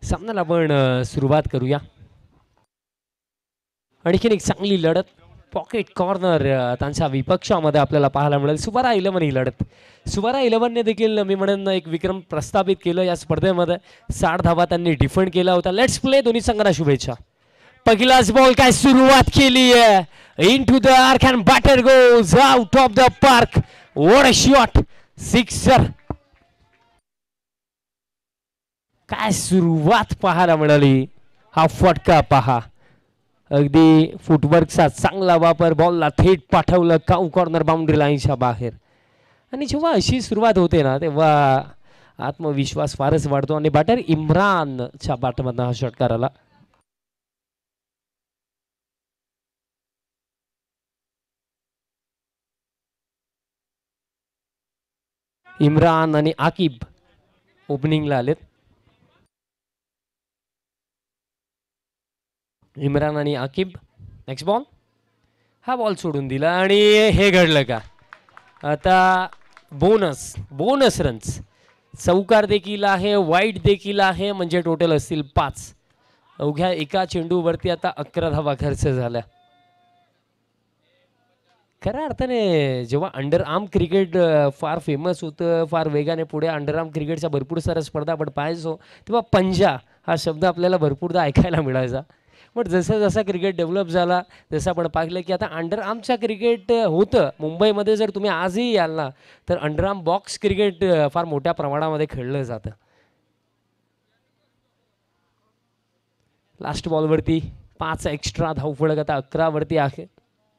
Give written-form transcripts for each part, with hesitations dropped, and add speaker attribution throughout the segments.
Speaker 1: सामन्याला आपण सुरुवात करूया. आणखीन एक चांगली लढत पॉकेट कॉर्नर त्यांच्या विपक्षामध्ये आपल्याला पाहायला मिळेल. सुवारा 11 ही लढत. सुवारा 11ने देखील मी म्हणेन एक विक्रम प्रस्थापित केलं या स्पर्धेमध्ये. 60 धावा त्यांनी डिफेंड केला होता. Let's play. दोन्ही संघांना शुभेच्छा. पहिलाच बॉल काय सुरुवात केली आहे. Into the arc and batter goes out of the park. What a shot. Sixer. काय सुरुवात पाहायला मिळाली. हा फटका पहा. अगदी फुटवर्कचा चांगला वापर. बॉलला थेट पाठवलं काऊ कॉर्नर बाउंड्री लाईनच्या बाहेर. आणि जेव्हा अशी सुरुवात होते ना तेव्हा आत्मविश्वास फारच वाढतो. आणि बॅटर इम्रानच्या बॅटमधनं हा षटकार आला. इम्रान आणि आकिब ओपनिंगला आलेत. इम्रान आणि आकिब. Next ball. हा बॉल सोडून दिला आणि हे घडलं का. आता बोनस रन्स. चौकार देखील आहे, वाईट देखील आहे, म्हणजे टोटल असतील 5. अवघ्या एका चेंडूवरती आता 11 धावा खर्च झाल्या. खऱ्या अर्थाने जेव्हा अंडर आर्म क्रिकेट फार फेमस होतं, फार वेगाने पुढे अंडर आर्म क्रिकेटच्या भरपूर साऱ्या स्पर्धा आपण पाहायचो, तेव्हा पंजा हा शब्द आपल्याला भरपूरदा ऐकायला मिळायचा. पण जसं जसा क्रिकेट डेव्हलप झाला तसं आपण पाहिलं की आता अंडर आर्मच्या क्रिकेट होतं. मुंबईमध्ये जर तुम्ही आजही याल ना तर अंडर आर्म बॉक्स क्रिकेट फार मोठ्या प्रमाणामध्ये खेळलं जातं. लास्ट बॉलवरती 5 एक्स्ट्रा धावफलक आता 11 वरती आहे.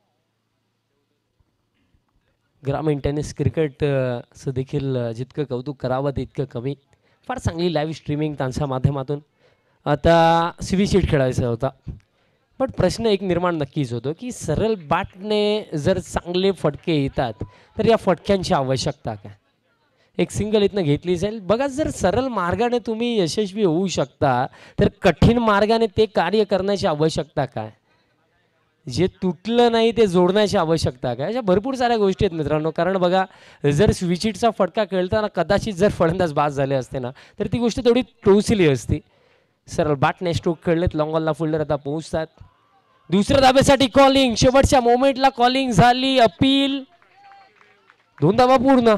Speaker 1: ग्रामीण टेनिस क्रिकेट देखील जितकं कौतुक करावं तितकं कमी. फार चांगली लाईव्ह स्ट्रीमिंग त्यांच्या माध्यमातून. आता सीट खेळायचा होता. पण प्रश्न एक निर्माण नक्कीच होतो की सरळ बॅटने जर चांगले फटके येतात तर या फटक्यांची आवश्यकता काय. एक सिंगल इथनं घेतली जाईल. बघा जर सरळ मार्गाने तुम्ही यशस्वी होऊ शकता तर कठीण मार्गाने ते कार्य करण्याची आवश्यकता काय. जे तुटलं नाही ते जोडण्याची आवश्यकता काय. अशा भरपूर साऱ्या गोष्टी आहेत मित्रांनो. कारण बघा जर स्विचिटचा फटका खेळताना कदाचित जर फलंदाज बाद झाले असते ना तर ती गोष्ट थोडी टोचली असती. सरळ बॅटने स्ट्रोक खेळलेत. लॉंगॉलला फुल्डर आता पोहोचतात. दुसऱ्या धाब्यासाठी कॉलिंग. शेवटच्या मोमेंटला कॉलिंग झाली. अपील. 2 धावा पूर्ण.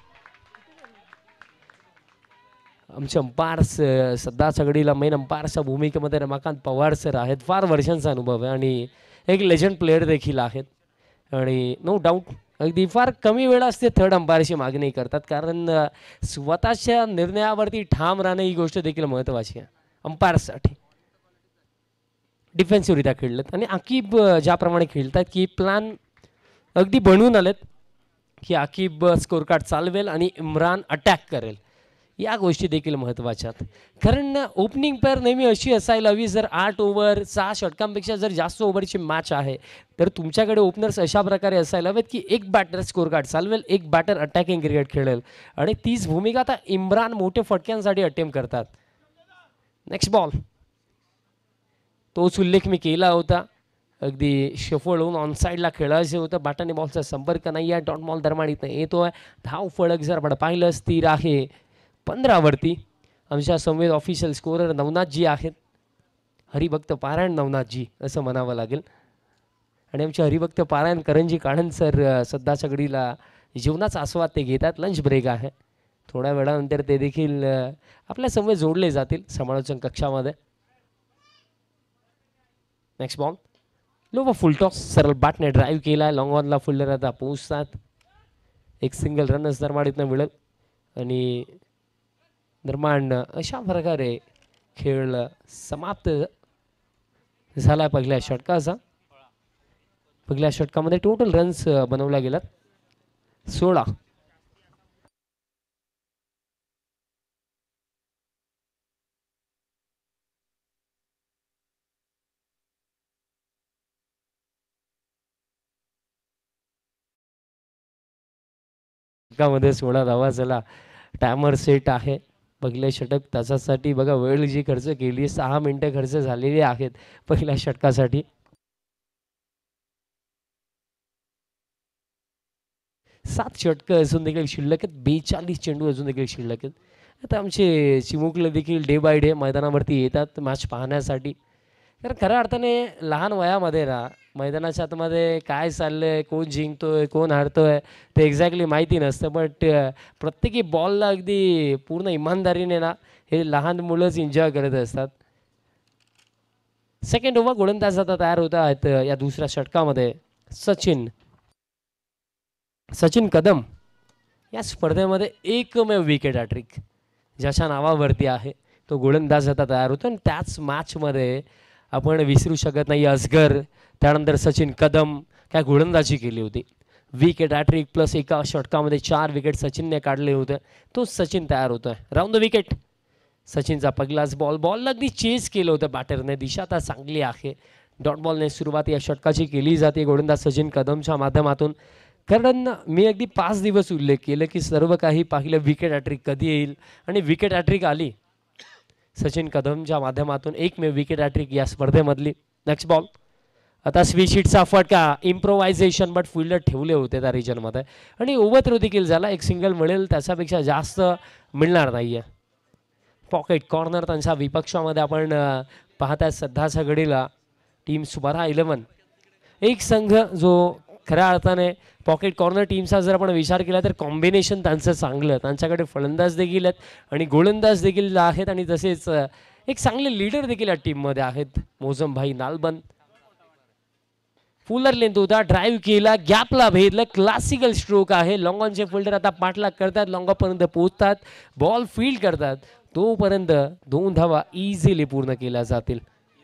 Speaker 1: आमचे अंपायर्स सध्या सगळीला मेन अंपायर्सच्या भूमिकेमध्ये रमाकांत पवार सर आहेत. फार वर्षांचा अनुभव आहे आणि एक लेजंड प्लेयर देखील आहेत. आणि नो डाऊट अगदी फार कमी वेळा असते थर्ड अंपायरची मागणी करतात. कारण स्वतःच्या निर्णयावरती ठाम राहणं ही गोष्ट देखील महत्त्वाची आहे अंपायर्ससाठी. डिफेन्सिव्हरित्या खेळलेत आणि आकिब ज्याप्रमाणे खेळतात की प्लॅन अगदी बनवून आलेत की आकिब स्कोर कार्ड चालवेल आणि इम्रान अटॅक करेल. या गोष्टी देखील महत्त्वाच्या आहेत. कारण ओपनिंग पेअर नेहमी अशी असायला हवी. जर 8 ओव्हर 6 षटकांपेक्षा जर जास्त ओव्हरची मॅच आहे तर तुमच्याकडे ओपनर्स अशा प्रकारे असायला हवेत की एक बॅटर स्कोर कार्ड चालवेल, एक बॅटर अटॅकिंग क्रिकेट खेळेल. आणि तीच भूमिका आता इम्रान मोठे फटक्यांसाठी अटेम्प्ट करतात. Next ball. तोच उल्लेख मी केला होता. अगदी शफळ होऊन ऑन साईडला खेळायचं होतं. बॅटाने बॉलचा संपर्क नाही आहे. डॉट बॉल दरम्यान इथं येतो आहे. धाव फळक जर आपण पाहिलं स्थिर आहे 15 वरती. आमच्या संवेद ऑफिशियल स्कोरर नवनाथजी आहेत. हरिभक्त पारायण नवनाथजी असं म्हणावं लागेल. आणि आमचे हरिभक्त पारायण करंजी काळन सर सध्या सगळीला जीवनाचा आस्वाद ते घेतात. लंच ब्रेक आहे. थोड्या वेळानंतर ते देखील आपल्या संवेद जोडले जातील समालोचन कक्षामध्ये. Next ball. लो व फुल टॉस. सरळ बॅटने ड्राईव्ह केला आहे. लॉंग ऑनला फुल्डर आता पोहोचतात. एक सिंगल रनच दरम्यान इथनं मिळेल. आणि दरम्यान अशा प्रकारे खेळ समाप्त झाला पहिल्या षटकाचा. पहिल्या षटकामध्ये टोटल रन्स बनवल्या गेल्यात 16. षटकामध्ये 16 धावा झाला. टायमर सेट आहे. पहिले षटक तासासाठी बघा वेळ जी खर्च केली 6 मिनिटं खर्च झालेली आहेत पहिल्या षटकासाठी. 7 षटकं अजून देखील शिल्लक आहेत. 42 चेंडू अजून देखील शिल्लक आहेत. आता आमचे चिमुकले देखील डे बाय डे मैदानावरती येतात मॅच पाहण्यासाठी. कारण खऱ्या अर्थाने लहान वयामध्ये ना मैदानाच्या आतमध्ये काय चाललंय, कोण जिंकतोय, कोण हारतोय ते एक्झॅक्टली माहिती नसतं. बट प्रत्येकी बॉलला अगदी पूर्ण इमानदारीने ना हे लहान मुलंच एन्जॉय करत असतात. सेकंड ओव्हर गोलंदाज आता तयार होत आहेत या दुसऱ्या षटकामध्ये. सचिन सचिन कदम या स्पर्धेमध्ये एकमेव विकेट हॅट्रिक ज्याच्या नावावरती आहे तो गोलंदाज आता तयार होतो. आणि त्याच मॅचमध्ये आपण विसरू शकत नाही असगर, त्यानंतर सचिन कदम काय गोलंदाजी केली होती. विकेट हॅट्रिक प्लस एका षटकामध्ये 4 विकेट सचिनने काढले होते. तो सचिन तयार होतोय राऊंड द विकेट. सचिनचा पहिलाच बॉल अगदी चेस केलं होतं बॅटरने. दिशा आता चांगली आहे. डॉट बॉलने सुरुवात या षटकाची केली जाते गोलंदाज सचिन कदमच्या माध्यमातून. कारण मी अगदी 5 दिवस उल्लेख केलं की सर्व काही पाहिलं विकेट हॅट्रिक कधी येईल आणि विकेट हॅट्रिक आली सचिन कदमच्या माध्यमातून. एकमेव विकेट हॅट्रिक या स्पर्धेमधली. नेक्स्ट बॉल आता स्विच हिटचा फटका. इम्प्रोव्हायझेशन बट फिल्डर ठेवले होते त्या रिजनमध्ये आणि ओव्हर देखील झाला. एक सिंगल मिळेल त्याच्यापेक्षा जास्त मिळणार नाही आहे. पॉकेट कॉर्नर त्यांच्या विपक्षामध्ये आपण पाहताय सध्याच्या घडीला टीम सुबारा 11. एक संघ जो खऱ्या अर्थाने पॉकेट कॉर्नर टीमचा जर आपण विचार केला तर कॉम्बिनेशन त्यांचं चांगलं. त्यांच्याकडे फलंदाज देखील आहेत आणि गोलंदाज देखील आहेत आणि तसेच एक चांगले लीडर देखील या टीममध्ये आहेत. मोझमभाई नालबन फुलर लेंथ होता, ड्राईव्ह केला, गॅपला भेदलं, क्लासिकल स्ट्रोक आहे. लॉंगॉनचे फिल्डर आता पाठलाग करतात, लॉंगॉपर्यंत पोहोचतात, बॉल फील्ड करतात. तोपर्यंत 2 धावा इझिली पूर्ण केल्या जातील.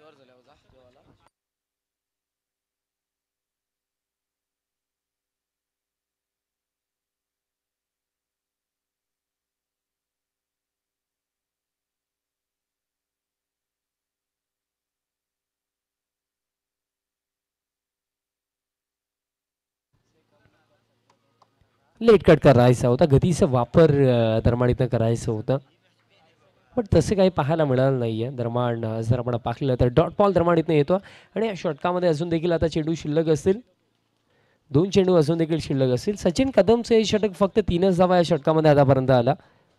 Speaker 1: लेट कट करायचा होता, गतीचा वापर दरम्यान करायचं होतं, पण तसे काही पाहायला मिळालं नाही आहे. दरम्यान जर आपण पाहिलं तर डॉट बॉल दरम्यान येतो आणि या षटकामध्ये अजून देखील आता चेंडू शिल्लक असतील. 2 चेंडू अजून देखील शिल्लक असतील. सचिन कदमचं हे षटक फक्त 3च धावा या षटकामध्ये आतापर्यंत आला.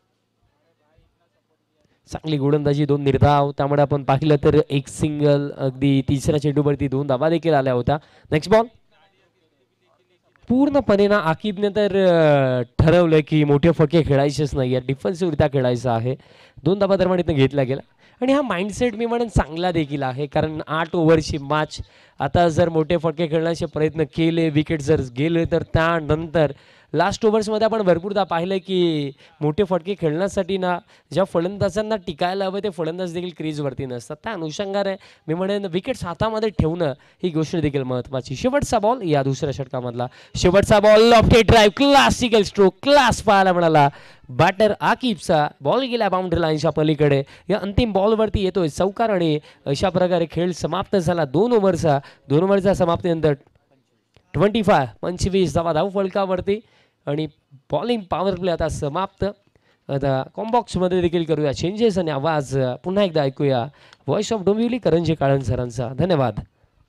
Speaker 1: चांगली गोलंदाजी, 2 निर्धाव, त्यामुळे आपण पाहिलं तर एक सिंगल, अगदी तिसऱ्या चेंडूवरती 2 धावा देखील आल्या होत्या. नेक्स्ट बॉल पूर्णपणे ना आकिबने तर ठरवलं की मोठे फटके खेळायचेच नाही आहे, डिफेन्सिव्हरित्या खेळायचं आहे. 2 धाबा दरम्यान इथं घेतला गेला आणि हा माइंडसेट मी म्हणेन चांगला देखील आहे. कारण 8 ओव्हरची मॅच, आता जर मोठे फटके खेळण्याचे प्रयत्न केले, विकेट जर गेले तर त्यानंतर लास्ट ओव्हर्समध्ये आपण भरपूरदा पाहिलं की मोठे फटके खेळण्यासाठी ना ज्या फलंदाजांना टिकायला हवं ते फलंदाज देखील क्रीजवरती नसतात. त्या अनुषंगाने मी म्हणेन विकेट्स हातामध्ये ठेवणं ही गोष्ट देखील महत्त्वाची. शेवटचा बॉल या दुसऱ्या षटकामधला, शेवटचा ball, lofted drive, classical stroke, class पाहायला मिळाला. बॅटर आकिबचा बॉल गेला बाउंड्री लाईनच्या पलीकडे. या अंतिम बॉलवरती येतोय चौकार आणि अशा प्रकारे खेळ समाप्त झाला. 2 ओव्हरचा समाप्तीनंतर 25 धावा धाव फलकावरती आणि बॉलिंग पॉवर प्ले आता समाप्त. आता कॉम्बॉक्समध्ये देखील करूया चेंजेस आणि आवाज पुन्हा एकदा ऐकूया व्हॉइस ऑफ डोंबिवली करंजी काळन सरांचा. धन्यवाद.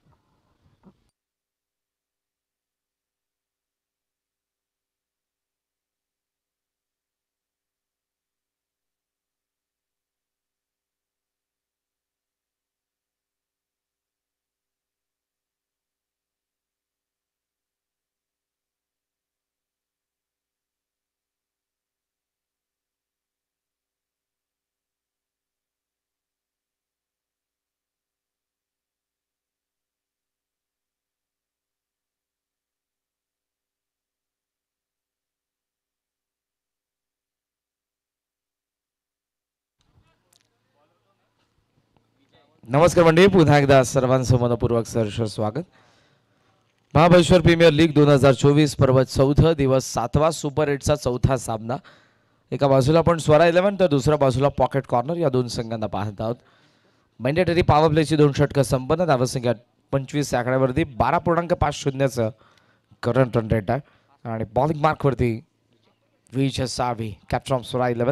Speaker 2: नमस्कार मंडळी, पुन्हा एकदा सर्वांचं मनपूर्वक सहर्ष स्वागत. महाबळेश्वर प्रीमियर लीग 2024 पर्व 14 दिवस 7वा सुपर 8चा चौथा सामना. एका बाजूला आपण स्वरा 11 तर दुसऱ्या बाजूला पॉकेट कॉर्नर या 2 संघांना पाहत आहोत. मॅन्डेटरी पॉवर प्लेची 2 षटकं संपन्न. धावसंख्या 25 आकड्यावरती 12.50चं करंट रन रेट आहे आणि बॉलिंग मार्कवरती विजय सावी कॅप्टन फ्रॉम स्वरा 11.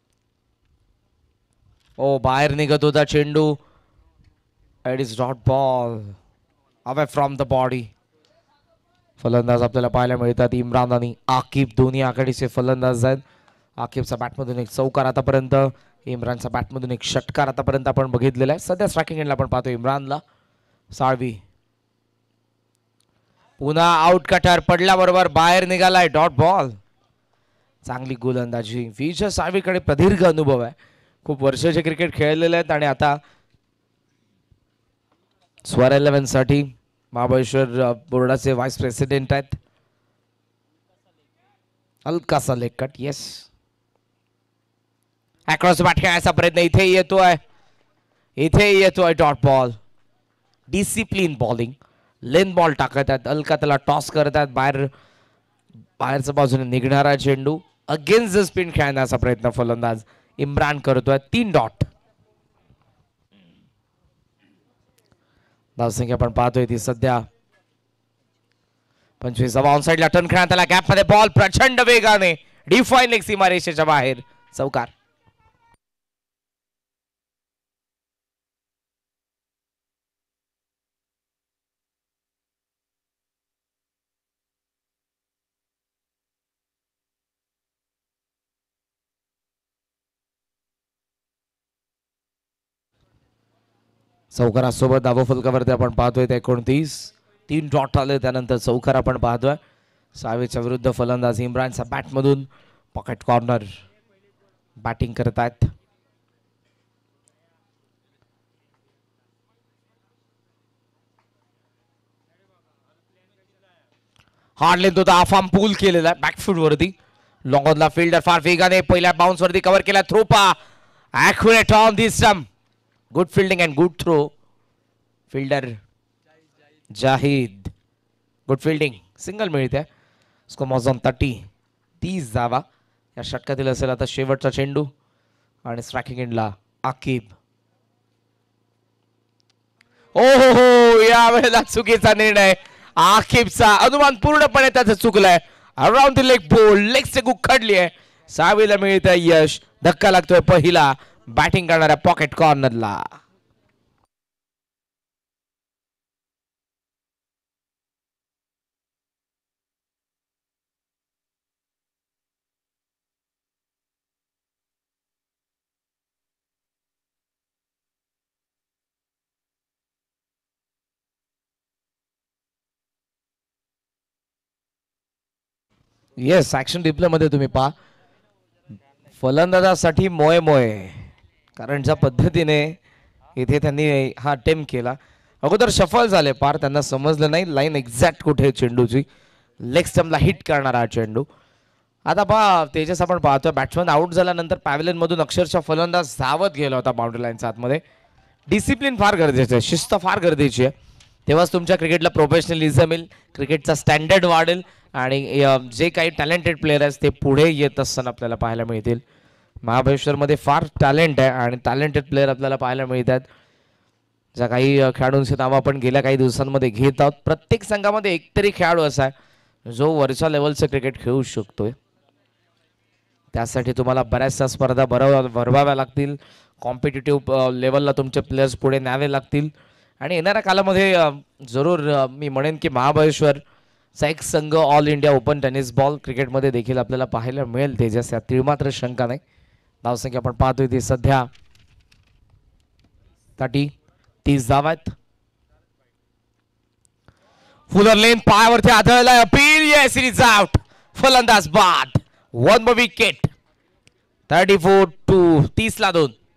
Speaker 2: ओ बाहेर निघत होता चेंडू. It is dot ball away from the body. फलंदाज आपल्याला पाहायला मिळतात इम्रान आणि आकिब, दोन्ही आघाडीचे फलंदाज आहेत. आकिबचा बॅटमधून एक चौकार आतापर्यंत, इम्रानचा बॅटमधून एक षटकार आतापर्यंत आपण बघितलेला आहे. सध्या स्ट्रायकिंग एंडला आपण पाहतो इम्रानला. साळवी पुन्हा आउट कटर पडल्याबरोबर बाहेर निघालाय. Dot ball. चांगली गोलंदाजी. विजय साळवीकडे प्रदीर्घ अनुभव आहे. खूप वर्षाचे क्रिकेट खेळलेले आहेत आणि आता स्वर 11 साठी महाबळेश्वर बोर्डाचे व्हाईस प्रेसिडेंट आहेत. हलकासा leg cut. Yes, across bat खेळायचा प्रयत्न इथे येतोय, इथे येतोय. Dot ball. Discipline bowling. Length ball टाकत आहेत. हलका त्याला टॉस करतात. बाहेरच्या बाजूने निघणारा चेंडू अगेन्स्ट द स्पिन खेळण्याचा प्रयत्न फलंदाज इम्रान करतोय. 3 डॉट. धावसंख्या आपण पाहतोय ती सध्या 25. ऑन साइडला टर्न खेळण्यात आला. गॅप मध्ये बॉल प्रचंड वेगाने डिफाईन लेग सीमारेषेच्या बाहेर. चौकार. चौकारासोबत धावफलकावरती आपण पाहतोय 29. 3 डॉट आले. त्यानंतर चौकार आपण पाहतोय. साळवीच्या विरुद्ध फलंदाज इम्रानचा बॅटमधून पॉकेट कॉर्नर बॅटिंग करत आहेत. हार्ड लेंथ होता. आफाम पूल केलेला बॅकफूट वरती. लॉंग ऑनला फिल्डर फार वेगाने पहिल्या बाउन्स वरती कव्हर केला. थ्रोपा accurate on the stump. Good fielding and good throw. Fielder Zahid. Good fielding. Single मिळते. स्कोर मॉज ऑन 30 धावा या षटकातील असेल आता शेवटचा चेंडू. आणि स्ट्रायकिंग एंडला आकिब. ओ हो, यावेळेला चुकीचा निर्णय. आकिबचा अनुमान पूर्णपणे त्याचं चुकलंय. Around the leg ball. Leg से उखडली आहे. साळवीला मिळत यश. धक्का लागतोय पहिला बॅटिंग करणाऱ्या पॉकेट कॉर्नरला. येस, ऍक्शन डिप्ले मध्ये तुम्ही पहा फलंदाजासाठी मोय मोय. कारण ज्या पद्धतीने इथे त्यांनी हा अटेम्प्ट केला, अगोदर सफल झाले पार. त्यांना समजलं नाही लाईन एक्झॅक्ट कुठे चेंडूची. लेग स्टंपला हिट करणारा हा चेंडू. आता पहा तेजस, आपण पाहतोय बॅट्समन आउट झाल्यानंतर पॅव्हलियन मधून अक्षरशः फलंदाज धावत गेला होता बाउंड्री लाईनच्या आतमध्ये. डिसिप्लिन फार गरजेचं आहे. शिस्त फार गरजेची आहे. तेव्हाच तुमच्या क्रिकेटला प्रोफेशनलिझम येईल, क्रिकेटचा स्टँडर्ड वाढेल आणि जे काही टॅलेंटेड प्लेयर आहेत ते पुढे येत असताना आपल्याला पाहायला मिळतील. महाबळेश्वरमध्ये फार टॅलेंट आहे आणि टॅलेंटेड प्लेयर आपल्याला पाहायला मिळतात. ज्या काही खेळाडूंची नावं आपण गेल्या काही दिवसांमध्ये घेत आहोत. प्रत्येक संघामध्ये एकतरी खेळाडू असा आहे जो वरच्या लेवलचं क्रिकेट खेळू शकतोय. त्यासाठी तुम्हाला बऱ्याचशा स्पर्धा भरवाव्या लागतील. कॉम्पिटिटिव्ह लेवलला तुमचे प्लेयर्स पुढे न्यावे लागतील. आणि येणाऱ्या कालामध्ये जरूर मी म्हणेन की महाबळेश्वरचा एक संघ all India open tennis ball क्रिकेटमध्ये देखील आपल्याला पाहायला मिळेल. तेजस, यात तीळमात्र शंका नाही. धावसंख्या आपण पाहतोय ती सध्या 30 धावा आहेत. फुलर लेन पायावरती आदळलाय. अपील. या सिरीज आउट. फलंदाज बाद. 1 विकेट. 34-2. 30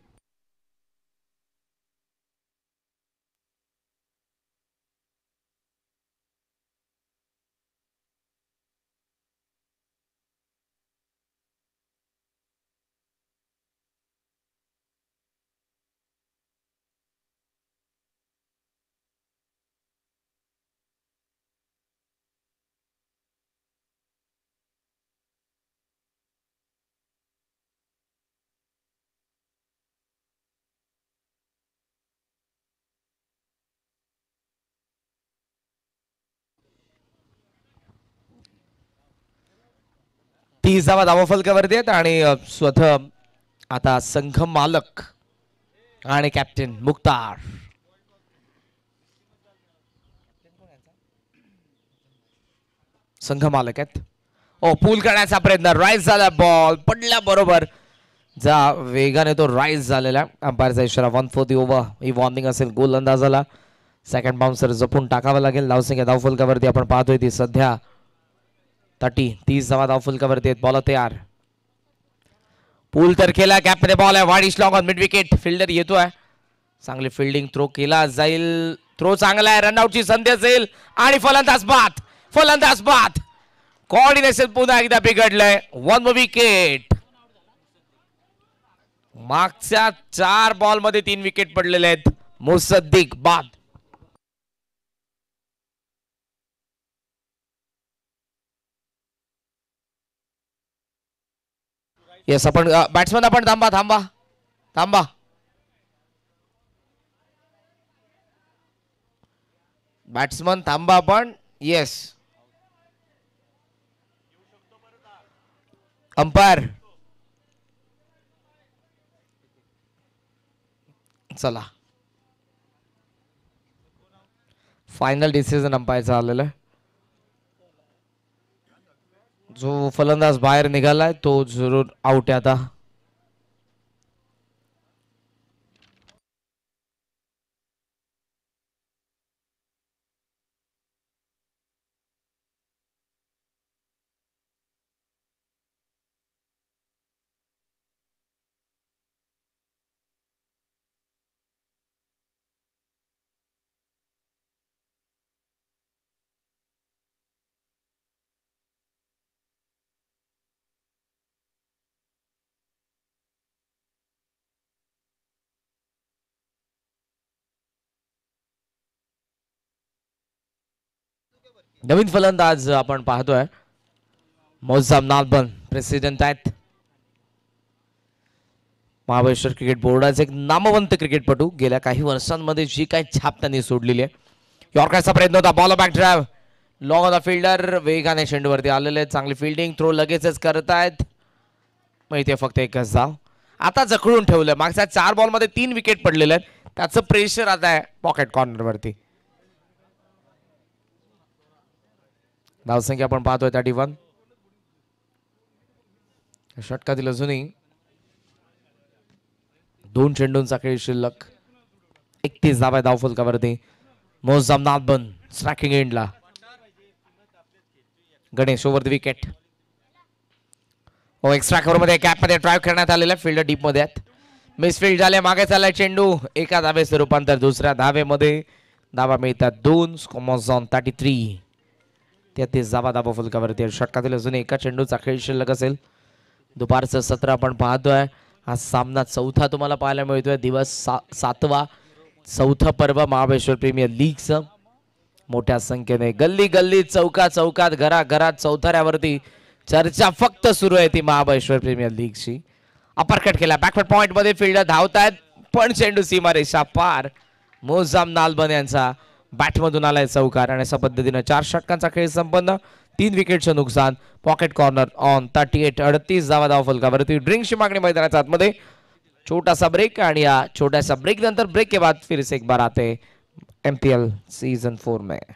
Speaker 2: धावा धावफलकावरती आहेत आणि स्वतः आता संघ मालक आणि कॅप्टन मुख्तार संघ मालक आहेत. ओ पूल करण्याचा प्रयत्न, राईज झाला, बॉल पडल्या बरोबर जा वेगाने तो राईज झालेला. अंपायरचा इशारा 1 फॉर दी ओव्हर. ही वॉर्निंग असेल गोलंदाजाला. सेकंड बाउन्सर जपून टाकावा लागेल. धावसंख्या धावफलकावरती आपण पाहतोय ती सध्या 30 धावा धावफलकावरती आहेत. बॉल तयार. पूल तर केला, गॅपमध्ये बॉल आहे, wide long on mid wicket. Fielder येतोय, चांगली फिल्डिंग, थ्रो केला जाईल, थ्रो चांगला आहे, रनआउटची संधी असेल आणि फलंदाज बाद. फलंदाज बाद. कोऑर्डिनेशन पुन्हा एकदा बिघडलंय. 1 विकेट. मागच्या 4 बॉल मध्ये 3 विकेट पडलेले आहेत. मुसद्दीक बाद. येस आपण बॅट्समन आपण थांबा थांबा थांबा. बॅट्समन थांबा आपण. येस अंपायर चला. फायनल डिसिजन अंपायरचा आलेला आहे. जो फलंदाज बाहेर निघालाय तो जरूर आउट आहे आता. नवीन फलंदाज आपण पाहतोय मौसम नालबन. प्रेसिडेंट आहेत महाबळेश्वर क्रिकेट बोर्डाचे एक नामवंत क्रिकेटपटू. गेल्या काही वर्षांमध्ये जी काही छाप त्यांनी सोडलेली आहे. यॉर्करचा प्रयत्न होता, ball back drive, long on the fielder, वेगाने चेंडूवरती आलेले, चांगली फिल्डिंग, थ्रो लगेचच करतायत. मग इथे फक्त एकच धाव. आता जखडून ठेवलं. मागच्या 4 बॉल मध्ये 3 विकेट पडलेले आहेत. त्याचं प्रेशर आता आहे पॉकेट कॉर्नर वरती. धावसंख्या आपण पाहतोय 31. षटकातील अजूनही 2 चेंडूंचा खेळ शिल्लक. 31 धावा धावफलकावरती. मोजाम नाथबन स्ट्रायकिंग एंडला. Ganesh over the wicket. हो एक्स्ट्रा कव्हर मध्ये कॅप मध्ये ड्राइव्ह करण्यात आलेला. फिल्डर डीप मध्ये आहेत. मिसफिल्ड झाले, मागे चाललाय चेंडू. एका धावेचे रूपांतर दुसऱ्या धावेमध्ये. धावा मिळतात 2. स्कोमॉझॉन 33. 33 धावा धावफलकावरती. षटकातील अजून एका चेंडूचा खेळ शिल्लक असेल. दुपारचं सत्र आपण पाहतोय. हा सामना चौथा तुम्हाला पाहायला मिळतोय. दिवस 7वा. चौथं पर्व महाबळेश्वर प्रीमियर लीगचं. मोठ्या संख्येने गल्ली गल्ली चौका चौकात घरा घरात चौथऱ्यावरती चर्चा फक्त सुरू आहे ती महाबळेश्वर प्रीमियर लीगची. अपरकट केला, बॅकवर्ड पॉइंट मध्ये फिल्डर धावतायत पण चेंडू सीमारेषा पार. मोजाम नालबन यांचा बॅटमधून आलाय चौकार आणि अशा पद्धतीने 4 षटकांचा खेळ संपन्न. 3 विकेटचं नुकसान. Pocket corner on 38. 38 धावा धावफलकावरती. ड्रिंकची मागणी मैदानाच्या आतमध्ये. छोटा सा ब्रेक आणि या छोट्यासा ब्रेक नंतर ब्रेक के बाद फिर से एक बार आते MPL सीजन 4 में.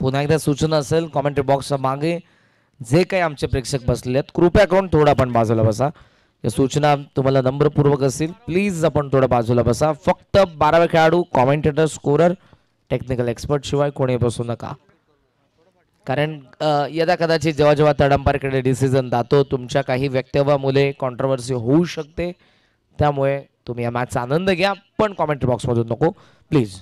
Speaker 2: पुन्हा एकदा सूचना असेल कॉमेंट्री बॉक्सच्या मागे जे काही आमचे प्रेक्षक बसलेले आहेत कृपया करून थोडं आपण बाजूला बसा. या सूचना तुम्हाला नम्रपूर्वक असतील. प्लीज आपण थोडं बाजूला बसा. फक्त 12 खेळाडू, कॉमेंटेटर, स्कोरर, टेक्निकल एक्सपर्ट शिवाय कोणी बसू नका. कारण यदा कदाचित जेव्हा जेव्हा थर्ड अंपायरकडे डिसिजन जातो तुमच्या काही वक्तव्यामुळे कॉन्ट्रोवर्सी होऊ शकते. त्यामुळे तुम्ही या मॅचचा आनंद घ्या पण कॉमेंट्री बॉक्समधून नको प्लीज.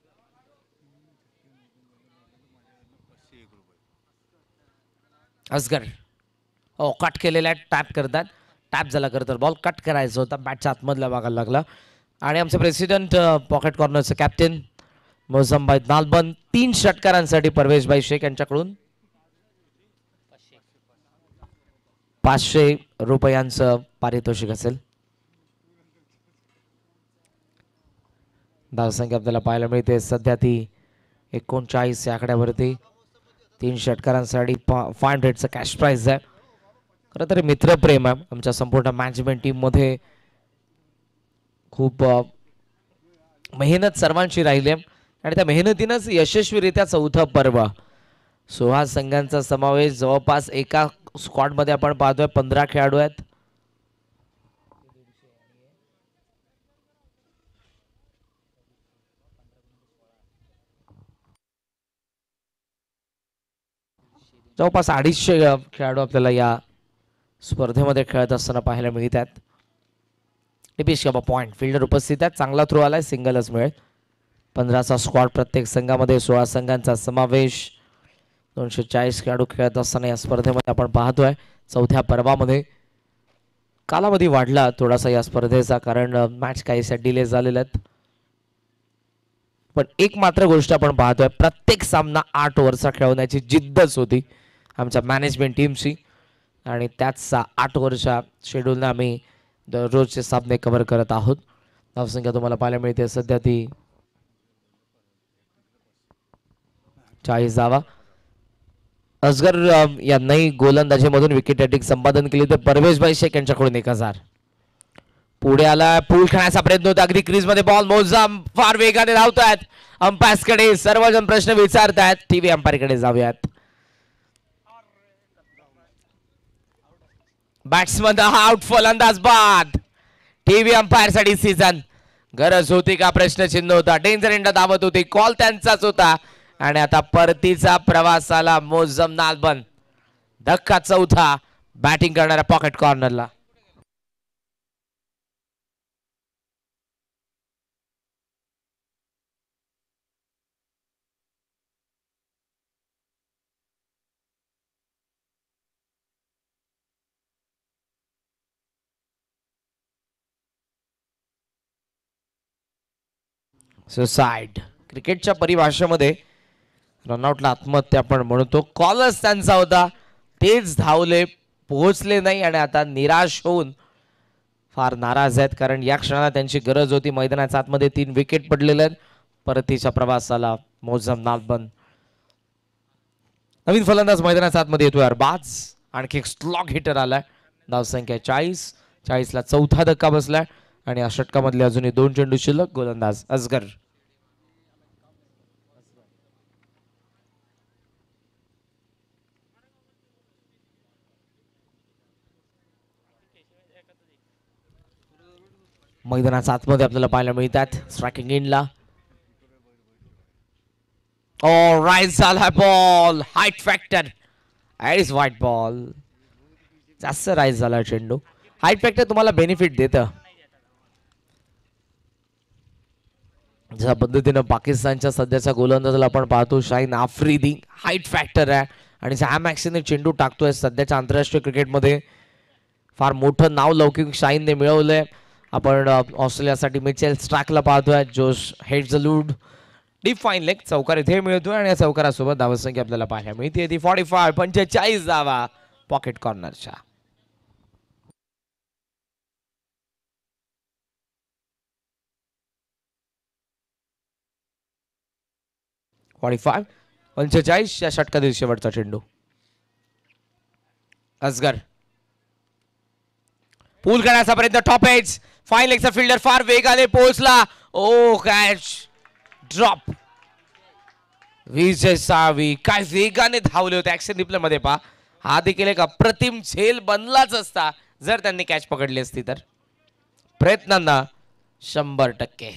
Speaker 2: असगर कट केलेला आहे. टॅप करतात. टॅप झाला खरं तर बॉल कट करायचा होता. बॅटच्या आतमधल्या भागाला लागला आणि आमचे प्रेसिडेंट पॉकेट कॉर्नरचे कॅप्टन मोझमभाई नालबंद 3 षटकारांसाठी परवेशभाई शेख यांच्याकडून 500 रुपयांचं पारितोषिक असेल. धावसंख्या आपल्याला पाहायला मिळते सध्या ती 39 या आकड्यावरती. 3 षटकारांसाठी 500चं कॅश प्राइज आहे. खरं तर मित्रप्रेम आहे आमच्या संपूर्ण मॅनेजमेंट टीम मध्ये. खूप मेहनत सर्वांची राहिली आहे आणि त्या मेहनतीनंच यशस्वीरित्या चौथं पर्व. 16 संघांचा समावेश जवळपास एका स्क्वॉड मध्ये आपण पाहतोय 15 खेळाडू आहेत. जवळपास 250 खेळाडू आपल्याला या स्पर्धेमध्ये खेळत असताना पाहायला मिळतात. निपेश बाबा पॉइंट फिल्डर उपस्थित आहेत. चांगला थ्रो आलाय. सिंगलच मिळेल. 15चा स्क्वॉड प्रत्येक संघामध्ये 16 संघांचा समावेश. 240 खेळाडू खेळत असताना या स्पर्धेमध्ये आपण पाहतोय चौथ्या पर्वामध्ये कालावधी वाढला थोडासा या स्पर्धेचा कारण मॅच काहीशा डिले झालेल्या आहेत. पण एक मात्र गोष्ट आपण पाहतोय प्रत्येक सामना 8 ओव्हरचा खेळवण्याची जिद्दच होती आमच्या मॅनेजमेंट टीमची आणि त्याच 8 ओव्हरच्या शेड्यूलने आम्ही दररोजचे सामने कव्हर करत आहोत. धावसंख्या तुम्हाला पाहायला मिळते सध्या ती 40 धावा. असगर यांनाही गोलंदाजीमधून विकेट टेकिंग संपादन केली तर परवेशभाई शेख यांच्याकडून 1000. पुढे आला पूल खेळण्याचा प्रयत्न होता. अगदी क्रीज मध्ये बॉल मोजाम फार वेगाने धावतायत. अंपायर्स कडे सर्वजण प्रश्न विचारतायत. टीव्ही अंपायर कडे जाऊयात. बॅट्समन आउट फलंदाज बाद. टीव्ही अंपायर साठी सीझन गरज होती का प्रश्नचिन्ह होता. डेंजर एंड धावत होती. कॉल त्यांचाच होता आणि आता परतीचा प्रवास आला मोझम नालबंद. धक्का चौथा बॅटिंग करणाऱ्या पॉकेट कॉर्नरला. सुसाइड क्रिकेटच्या परिभाषेमध्ये रनआउटला आत्महत्या आपण म्हणतो. कॉलच त्यांचा होता. तेच धावले पोहोचले नाही आणि आता निराश होऊन फार नाराज आहेत कारण या क्षणाला त्यांची गरज होती. मैदानाच्या आतमध्ये 3 विकेट पडलेले आहेत. परतीच्या प्रवासाला मोझम नालबंद. नवीन फलंदाज मैदानाच्या आतमध्ये येतोय अरबाज. आणखी एक स्लॉग हिटर आलाय. धावसंख्या 40 ला चौथा धक्का बसलाय आणि या षटकामधले अजूनही 2 चेंडू शिल्लक. गोलंदाज असगर. मैदानाच्या आतमध्ये आपल्याला पाहायला मिळतात स्ट्रायकिंग इनला. राईट झाला ball. Height factor is white ball. जास्त राईट झाला चेंडू. हाईट फॅक्टर तुम्हाला बेनिफिट देतं. ज्या पद्धतीनं पाकिस्तानच्या सध्याच्या गोलंदाजाला आपण पाहतो शाहीन आफ्रिदी हाईट फॅक्टर आहे आणि सॅम मॅक्सीने चेंडू टाकतोय. सध्याच्या आंतरराष्ट्रीय क्रिकेटमध्ये फार मोठं नाव लौकिक शाहीनने मिळवलंय. आपण ऑस्ट्रेलियासाठी मिचेल स्ट्रार्कला पाहतोय. जोश हेडझलूड डीप फाईन लेग चौकार इथे मिळतोय आणि या चौकारासोबत धावसंख्या आपल्याला पाहायला मिळते ती 45 धावा पॉकेट कॉर्नरच्या. .45 45 या षटकातील शेवटचा चेंडू. असगर पूल करण्याचा प्रयत्न. टॉप एज फाईन लेगचा फिल्डर फार वेगाने पोहोचला. ओ कॅच ड्रॉप विजय साळवी काय वेगाने धावले होते ऍक्शन रिप्ले मध्ये पहा. हा देखील एक अप्रतिम झेल बनलाच असता जर त्यांनी कॅच पकडली असती तर. प्रयत्नांना 100%.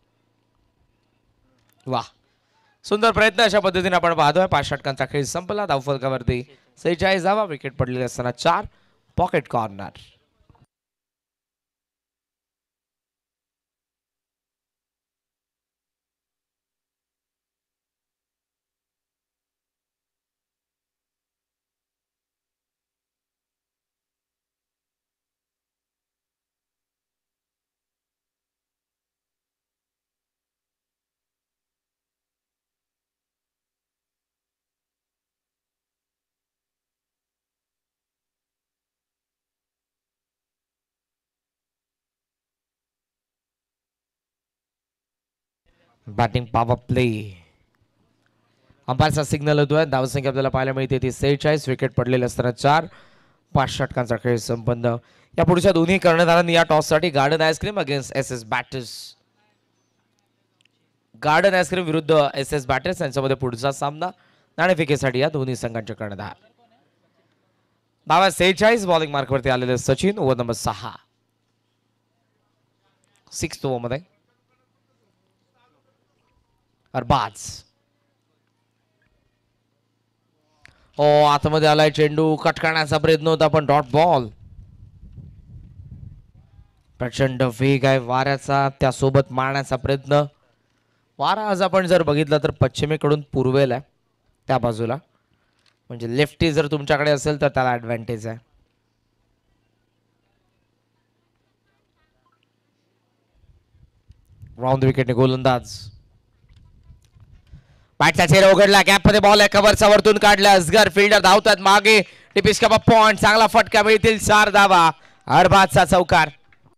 Speaker 2: वा सुंदर प्रयत्न अशा पद्धतीने आपण पाहतोय. 5 षटकांचा खेळ संपला. धावफलकावरती 46 धावा. विकेट पडलेली असताना 4. Pocket corner. Batting power play. अंपायरचा सिग्नल होतोय. धावसंख्या आपल्याला पाहायला मिळते ती 46. विकेट पडलेले असताना 4. 5 षटकांचा खेळ संपन्न. या पुढच्या दोन्ही कर्णधारांनी या टॉस साठी garden ice cream against SS batters. Garden ice cream विरुद्ध SS बॅटर्स यांच्यामध्ये पुढचा सामना. नाणेफेकीसाठी या दोन्ही संघांचे कर्णधार. धावा 46. बॉलिंग मार्कवरती आलेले Sachin. Over number 6. 6th over मध्ये अरबाज. हो आतमध्ये आलाय चेंडू. कट करण्याचा प्रयत्न होता पण डॉट बॉल. प्रचंड वेग आहे वाऱ्याचा. त्यासोबत मारण्याचा प्रयत्न. वारा आज आपण जर बघितलं तर पश्चिमेकडून पूर्वेला आहे त्या बाजूला. म्हणजे लेफ्टी जर तुमच्याकडे असेल तर त्याला ऍडव्हान्टेज आहे. राऊंड विकेटने गोलंदाज. बॅटचा चेहरा उघडला. गॅप मध्ये बॉल आहे. कव्हरचा वरतून काढला. असगर फिल्डर धावतात मागे. टिपिस कप पॉइंट. चांगला फटका मिळतील. 4 धावा. अरबाजचा चौकार.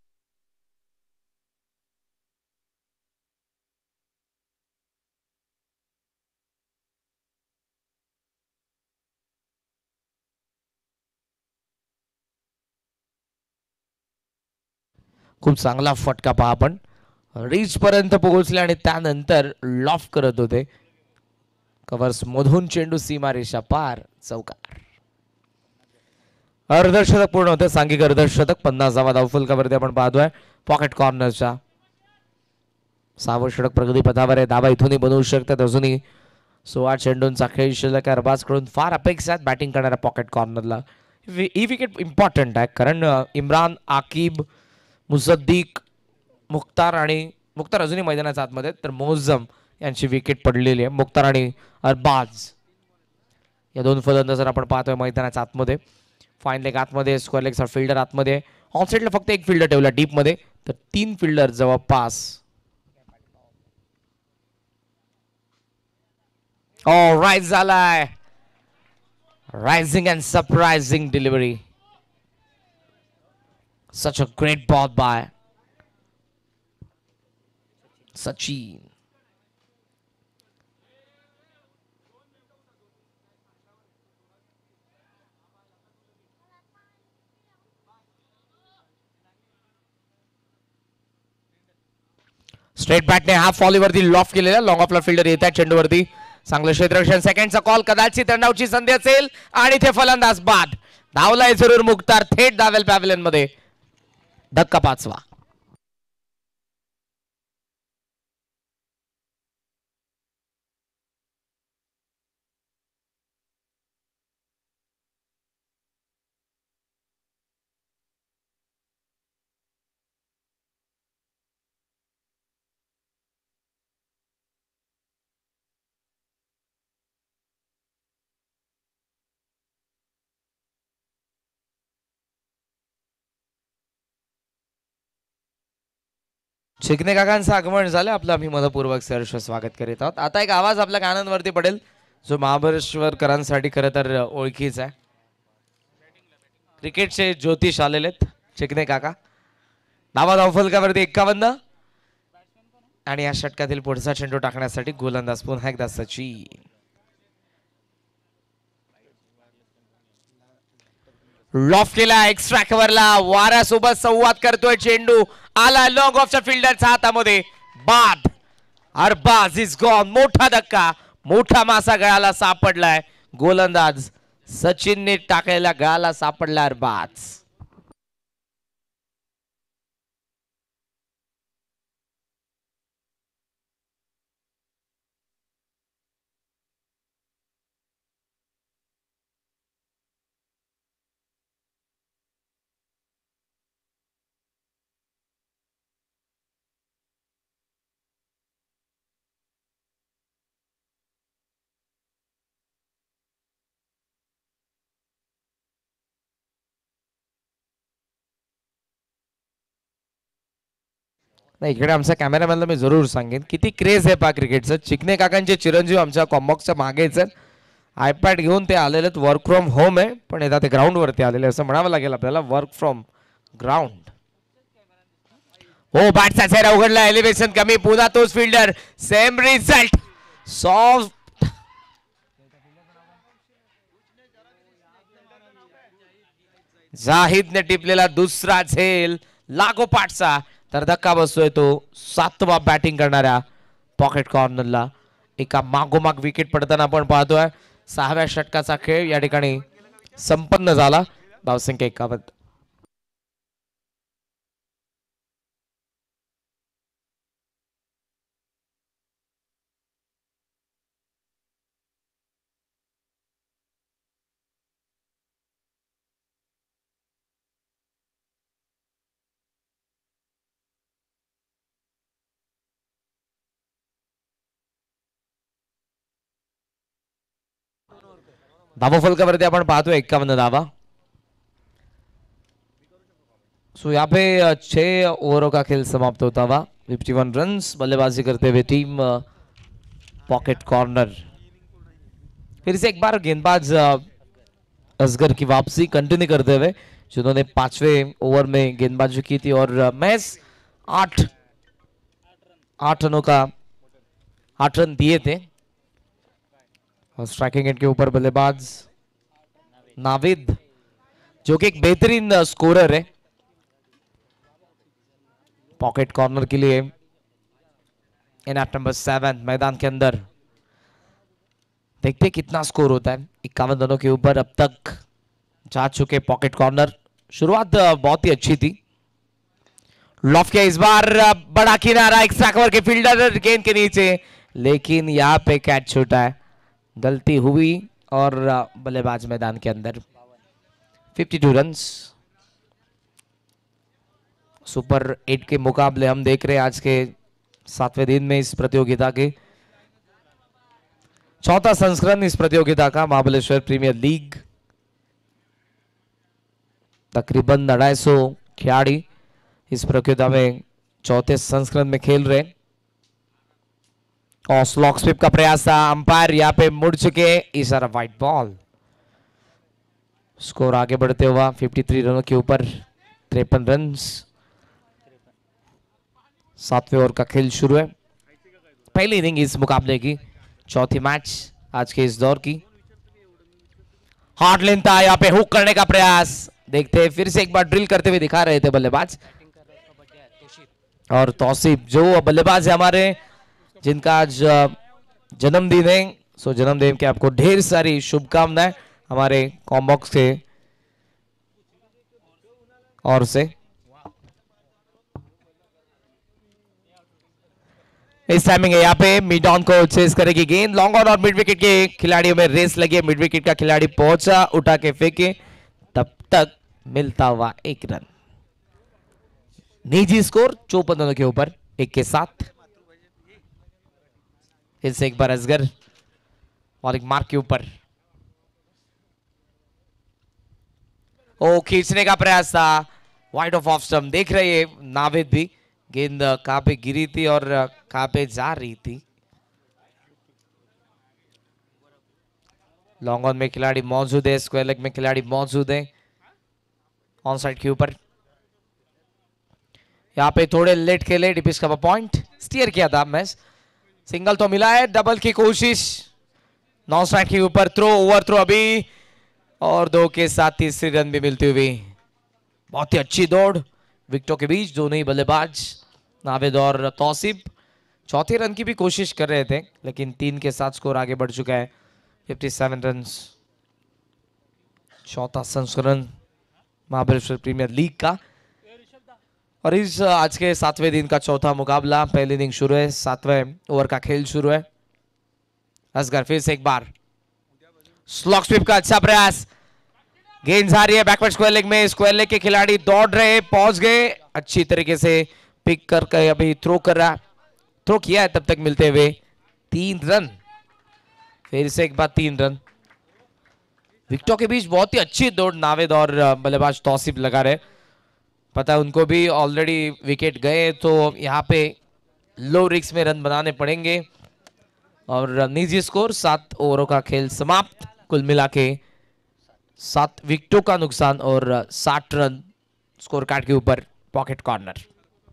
Speaker 2: खूप चांगला फटका पहा आपण. रीच पर्यंत पोहोचले आणि त्यानंतर लॉफ करत होते. कव्हर्स मधून चेंडू सीमा रेषा पार. चौकार. अर्धशतक पूर्ण होते. सांघिक अर्धशतक. 50 धावा धावफलकावरती आपण पाहतोय. पॉकेट कॉर्नरच्या 6वं षटक प्रगती पथावर आहे. धावा इथूनही बनवू शकतात. अजूनही 16 चेंडूंचा खेळ शिल्लक. अरबाज कडून फार अपेक्षा आहेत बॅटिंग करणाऱ्या पॉकेट कॉर्नरला. ही विकेट इम्पॉर्टंट आहे कारण इम्रान, आकिब, मुसद्दीक, मुख्तार अजूनही मैदानाच्या आतमध्ये. तर मोहज्जम यांची विकेट पडलेली आहे. मुख्तार आणि अरबाज या दोन फलंदाज आपण पाहतोय मैदानाच्या आतमध्ये. फाईन लेग आतमध्ये. स्क्वेअर लेगचा फिल्डर आतमध्ये. ऑफ साईडला फक्त एक फिल्डर ठेवला डीप मध्ये. तर 3 फिल्डर जवळपास. राईज झालाय. Rising and surprising delivery. Such a great ball by Sachin. Straight बॅटने हाफ फॉलीवरती लॉफ केलेला. लॉंग ऑफला फिल्डर येत आहे चेंडूवरती. चांगलं क्षेत्ररक्षण. सेकंडचा कॉल. कदाचित रनआउटची संधी असेल आणि ते फलंदाज बाद. धावलाय जरूर मुख्तार. थेट धावेल पॅव्हलियन मध्ये. धक्का 5वा. चिकने काकांचं आगमन झालं. आपलं आम्ही मनपूर्वक सहर्ष स्वागत करीत आहोत. आता एक आवाज आपल्या कानांवरती पडेल जो महाबळेश्वरकरांसाठी खरं तर ओळखीचा आहे. क्रिकेटचे ज्योतिष आलेले आहेत चिकने काका. धावा धावफलकावरती 51. आणि या षटकातील पुढचा चेंडू टाकण्यासाठी गोलंदाज पुन्हा एकदा सचिन. लॉफ केला. एक्स्ट्रा कव्हरला. वाऱ्यासोबत संवाद करतोय चेंडू. आला लॉंग ऑफच्या फिल्डरच्या हातामध्ये. बाद. Arbaaz is gone. मोठा धक्का. मोठा मासा गळाला सापडलाय. गोलंदाज सचिनने टाकलेल्या गळाला सापडला बाज. नाही, इकडे आमच्या कॅमेरामॅनला मी जरूर सांगेन किती क्रेज आहे पा क्रिकेटचं. चिकणे काकांचे चिरंजीव आमच्या कॉम्बॉक्सच्या मागेच आहेत. आयपॅड घेऊन ते आलेले आहेत. वर्क फ्रॉम होम आहे पण येतात ते ग्राउंड वरती आलेले असं म्हणावं लागेल आपल्याला. Work from ground. हो, बॅटचा चेहरा उघडला. एलिव्हेशन कमी. पुन्हा तोच फिल्डर. Same result. सॉफ्ट. जाहिदने टिपलेला दुसरा झेल लागोपाठचा. तर धक्का बसतोय तो 7वा बॅटिंग करणाऱ्या पॉकेट कॉर्नरला. एका मागोमाग विकेट पडताना आपण पाहतोय. 6व्या षटकाचा खेळ या ठिकाणी संपन्न झाला. धावसंख्या 51. धावा फलकावरती आपण पाहतोय 51 धावा. सो यहाँ पे 6 ओवरों का खेल समाप्त होता हुआ. 51 रन्स बल्लेबाजी करते हुए टीम पॉकेट कॉर्नर. फिर से एक बार गेंदबाज असगर की वापसी कंटिन्यू करते हुए, जिन्होंने 5वें ओवर में गेंदबाजी की थी और महज 8 रनों का 8 रन दिए थे. और स्ट्राइकिंग एंड के ऊपर बल्लेबाज नाविद, जो कि एक बेहतरीन स्कोरर है. पॉकेट कॉर्नर के लिए इनएट नंबर 7 मैदान के अंदर. देखते कितना स्कोर होता है. 51 रनों के ऊपर अब तक जा चुके पॉकेट कॉर्नर. शुरुआत बहुत ही अच्छी थी. लॉफ किया इस बार. बड़ा किनारा. एक्स्ट्रा कवर के फील्डर गेंद के नीचे, लेकिन यहाँ पे कैच छूटा है. गलती हुई और बल्लेबाज मैदान के अंदर. 52 रन्स. सुपर 8 के मुकाबले हम देख रहे हैं आज के 7वें दिन में इस प्रतियोगिता के. चौथा संस्करण इस प्रतियोगिता का, महाबलेश्वर प्रीमियर लीग. तकरीबन 250 खिलाड़ी इस प्रतियोगिता में चौथे संस्करण में खेल रहे. और स्लॉक स्वीप का प्रयास था. अंपायर यहां पे मुड़ चुके. इशारा वाइट बॉल. स्कोर आगे बढ़ते हुआ 53 रनों के ऊपर 53 रन्स. 7वें ओवर का खेल शुरू है. पहली इनिंग इस मुकाबले की, चौथी मैच आज के इस दौर की. हार्ड लेंथ था. यहाँ पे हुक करने का प्रयास. देखते हैं, फिर से एक बार ड्रिल करते हुए दिखा रहे थे बल्लेबाज. और तौसीफ जो बल्लेबाज है हमारे, जिनका आज जन्मदिन है. सो जन्मदिन के आपको ढेर सारी शुभकामनाएं हमारे कॉम्बॉक्स के ओर से. इस टाइमिंग है यहाँ पे. मिड ऑन को चेस करेगी गेंद. लॉन्ग ऑन और मिड विकेट के खिलाड़ियों में रेस लगी है. मिड विकेट का खिलाड़ी पहुंचा, उठा के फेंके, तब तक मिलता हुआ 1 रन. निजी स्कोर 54 रनों के ऊपर 1 के साथ. फिर से एक बार असगर और एक मार्क के ऊपर. ओ, खींचने का प्रयास था. Wide off stump. देख रहे हैं नाविद भी गेंद कहां पे गिरी थी और कहां पे जा रही थी. लॉन्ग ऑन में खिलाड़ी मौजूद है. स्क्वायर लेग में खिलाड़ी मौजूद है. ऑन साइड के ऊपर यहाँ पे थोड़े लेट खेले. डिपिस का पॉइंट स्टीयर किया था मैच. सिंगल तो मिला है. डबल की कोशिश. नॉन स्ट्राइक के ऊपर थ्रो. ओवर थ्रो अभी. और 2 के साथ तीसरी रन भी मिलती हुई. बहुत ही अच्छी दौड़ विकेटों के बीच. दोनों ही बल्लेबाज नावेद और तौसीफ चौथे रन की भी कोशिश कर रहे थे, लेकिन 3 के साथ स्कोर आगे बढ़ चुका है। 57 रन, चौथा संस्करण महाबलेश्वर प्रीमियर लीग का। और इस आज के 7वें दिन का चौथा मुकाबला, पहली इनिंग शुरू है, 7वें ओवर का खेल शुरू है। असगर फिर से एक बार स्लॉग स्वीप का अच्छा प्रयास, गेंद जा रही है बैकवर्ड स्क्वायर लेग में। स्क्वायर लेग के खिलाड़ी दौड़ रहे, पहुंच गए, अच्छी तरीके से पिक करके अभी थ्रो कर रहा, थ्रो किया है तब तक मिलते हुए 3 रन। फिर से एक बार 3 रन। विकेटों के बीच बहुत ही अच्छी दौड़ नावेद और बल्लेबाज तौसीफ लगा रहे। पता है उनको भी ऑलरेडी विकेट गए, तो यहाँ पे लो रिस्क में रन बनाने पड़ेंगे। और निजी स्कोर 7 ओवरों का खेल समाप्त, कुल मिला के 7 विकेटों का नुकसान और 60 रन स्कोर कार्ड के ऊपर पॉकेट कॉर्नर।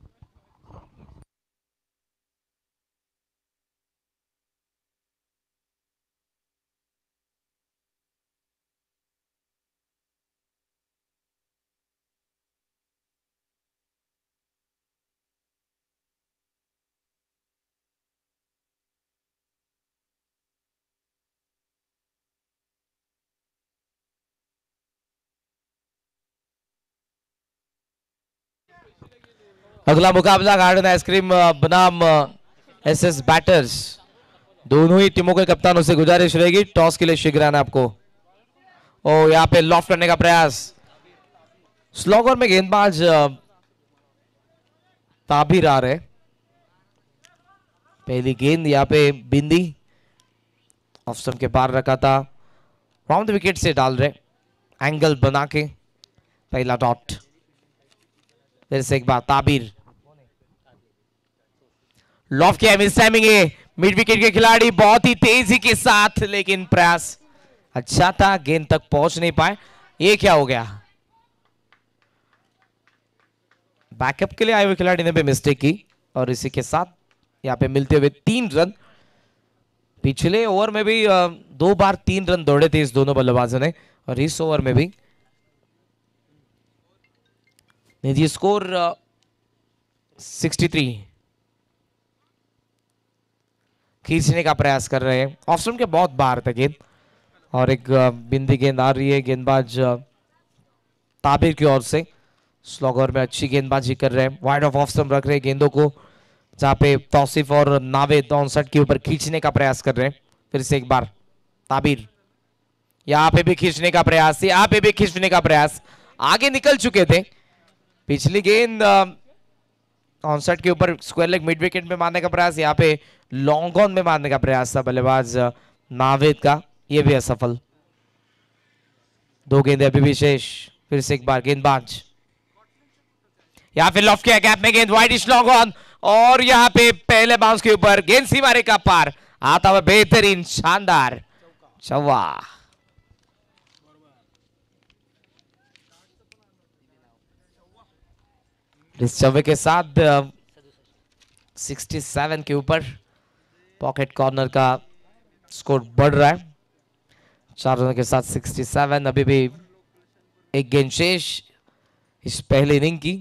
Speaker 2: अगला मुकाबला गार्डन आइसक्रीम बनाम एसएस बैटर्स। दोनों ही टीमों के कप्तानों से गुजारिश रहेगी, टॉस के लिए शीघ्र आना आपको। ओ यहाँ पे लॉफ्ट करने का प्रयास, स्लॉगर में गेंदबाज ताबिर आ रहे। पहली गेंद यहाँ पे बिंदी ऑफ स्टंप के पार रखा था, राउंड विकेट से डाल रहे, एंगल बना के पहला डॉट। फिर से एक बार ताबिर, लॉफ्ट किया, मिस टाइमिंग है मिड विकेट के खिलाड़ी बहुत ही तेजी के साथ, लेकिन प्रयास अच्छा था, गेंद तक पहुंच नहीं पाए। ये क्या हो गया, बैकअप के लिए आए हुए खिलाड़ी ने भी मिस्टेक की और इसी के साथ यहां पे मिलते हुए 3 रन। पिछले ओवर में भी 2 बार 3 रन दौड़े थे इस दोनों बल्लेबाजों ने, और इस ओवर में भी निजी स्कोर 63। खींचने का प्रयास कर रहे हैं, ऑफ स्टंप के बहुत बाहर था गेंद, और एक बिंदी गेंद आ रही है गेंदबाज ताबिर की ओर से। स्लॉगर में अच्छी गेंदबाजी कर रहे हैं, वाइड ऑफ स्टंप रख रहे हैं गेंदों को, जहां पे तौसीफ और नावेद ऑन सेट के ऊपर खींचने का प्रयास कर रहे हैं। फिर से एक बार ताबिर, यहां पे भी खींचने का प्रयास, यहां पे भी खींचने का प्रयास, आगे निकल चुके थे। पिछली गेंद ऑन सेट के ऊपर स्क्वायर लेग मिड विकेट में मारने का प्रयास, यहाँ पे लॉन्ग ऑन में मारने का प्रयास था बल्लेबाज नावेद का, ये भी असफल। 2 गेंदें अभी भी शेष। फिर से एक बार गेंदबाज, यहाँ पे लॉफ्ट किया, गैप में गेंद, वाइडिश लॉन्ग ऑन, और यहाँ पे पहले बाउंस के ऊपर गेंद सीमा रेखा पार, आता हुआ बेहतरीन शानदार चौवा। इस चौवे के साथ 67 के ऊपर पॉकेट कॉर्नर का स्कोर बढ़ रहा है, 4 रनों के साथ 67। अभी भी एक गेंद शेष इस पहले इनिंग की,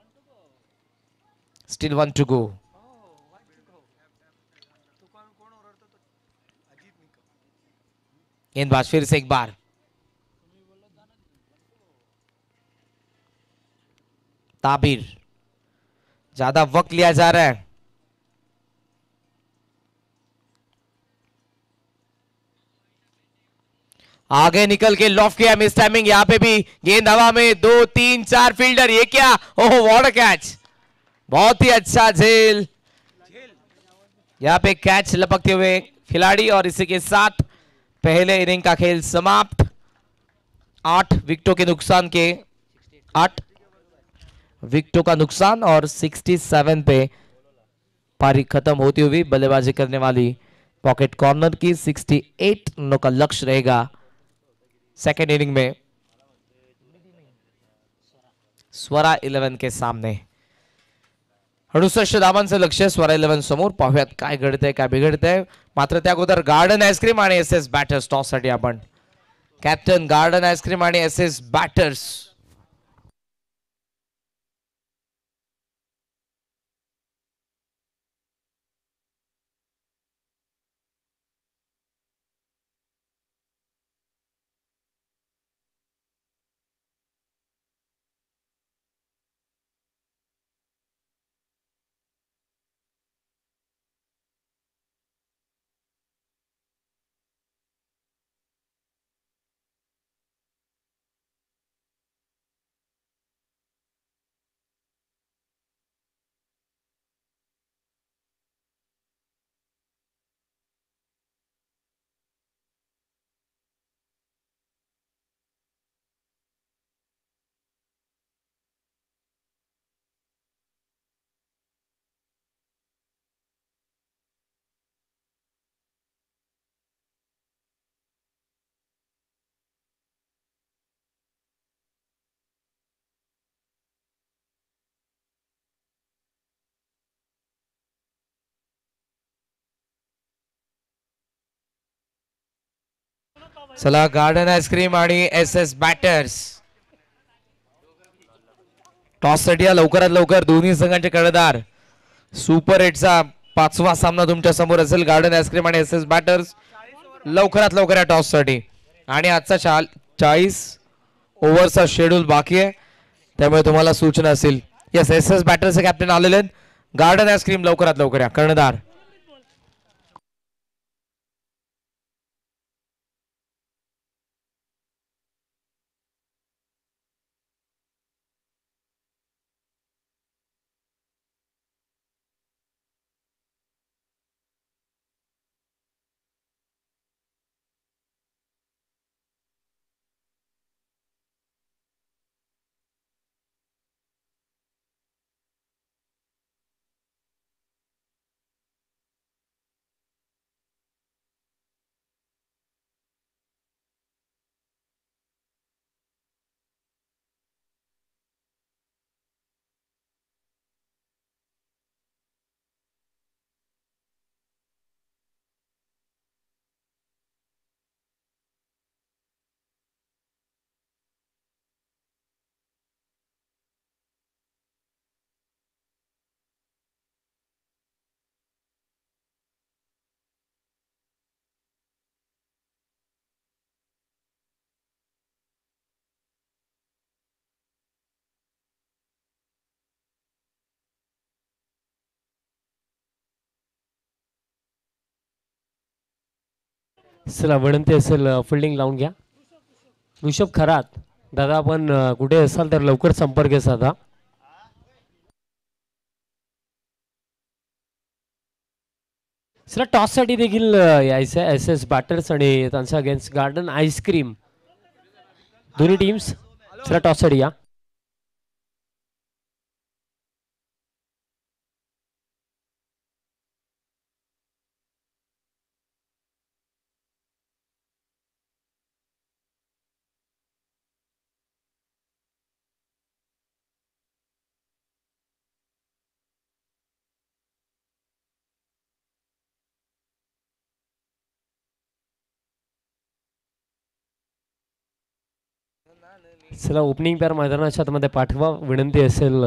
Speaker 2: स्टिल 1 टू गो। गेंदबाज फिर से एक बार, ताबिर, ज्यादा वक्त लिया जा रहा है, आगे निकल के लॉफ्ट किया, मिस टाइमिंग, यहां पे भी गेंद हवा में, 2 3 4 फील्डर, ये क्या, ओह व्हाट अ कैच, बहुत ही अच्छा झेल, यहां पे कैच लपकते हुए खिलाड़ी, और इसी के साथ पहले इनिंग का खेल समाप्त। 8 विकेटों के नुकसान के 8 विकेटों का नुकसान और 67 पे पारी खत्म होती हुई बल्लेबाजी करने वाली पॉकेट कॉर्नर की 68 रनों का लक्ष्य रहेगा सेकेंड इनिंग में स्वरा 11 के सामने। 68 धावांचं लक्ष्य स्वरा 11 समोर। पाहूयात काय घडतंय काय बिघडतंय, मात्र त्या अगोदर गार्डन आईस्क्रीम आणि एसएस बॅटर्स टॉस साठी आपण कॅप्टन गार्डन आईस्क्रीम आणि एसएस बॅटर्स चला गार्डन आईस्क्रीम आणि एस एस बॅटर्स टॉस साठी या लवकरात लवकर दोन्ही संघांचे कर्णधार. सुपर एटचा 5वा सामना तुमच्या समोर असेल. गार्डन आईस्क्रीम आणि एस एस बॅटर्स लवकरात लवकर या टॉस साठी. आणि आजचा 40 ओव्हरचा शेड्यूल बाकी आहे, त्यामुळे तुम्हाला सूचना असेल. यस, एस एस बॅटरचे कॅप्टन आलेले आहेत. गार्डन आईस्क्रीम लवकरात लवकर या कर्णधार.
Speaker 1: चला विनंती असेल फिल्डिंग लावून घ्या. ऋषभ खरात दादा, आपण कुठे असाल तर लवकर संपर्क साधा. चला टॉस साठी देखील यायचं आहे एस एस बॅटर्स आणि त्यांचा अगेन्स्ट गार्डन आईस्क्रीम दोन्ही टीम्स. चला टॉस साठी या. चला ओपनिंग पेअर मैदानाच्या आतमध्ये पाठवा विनंती असेल.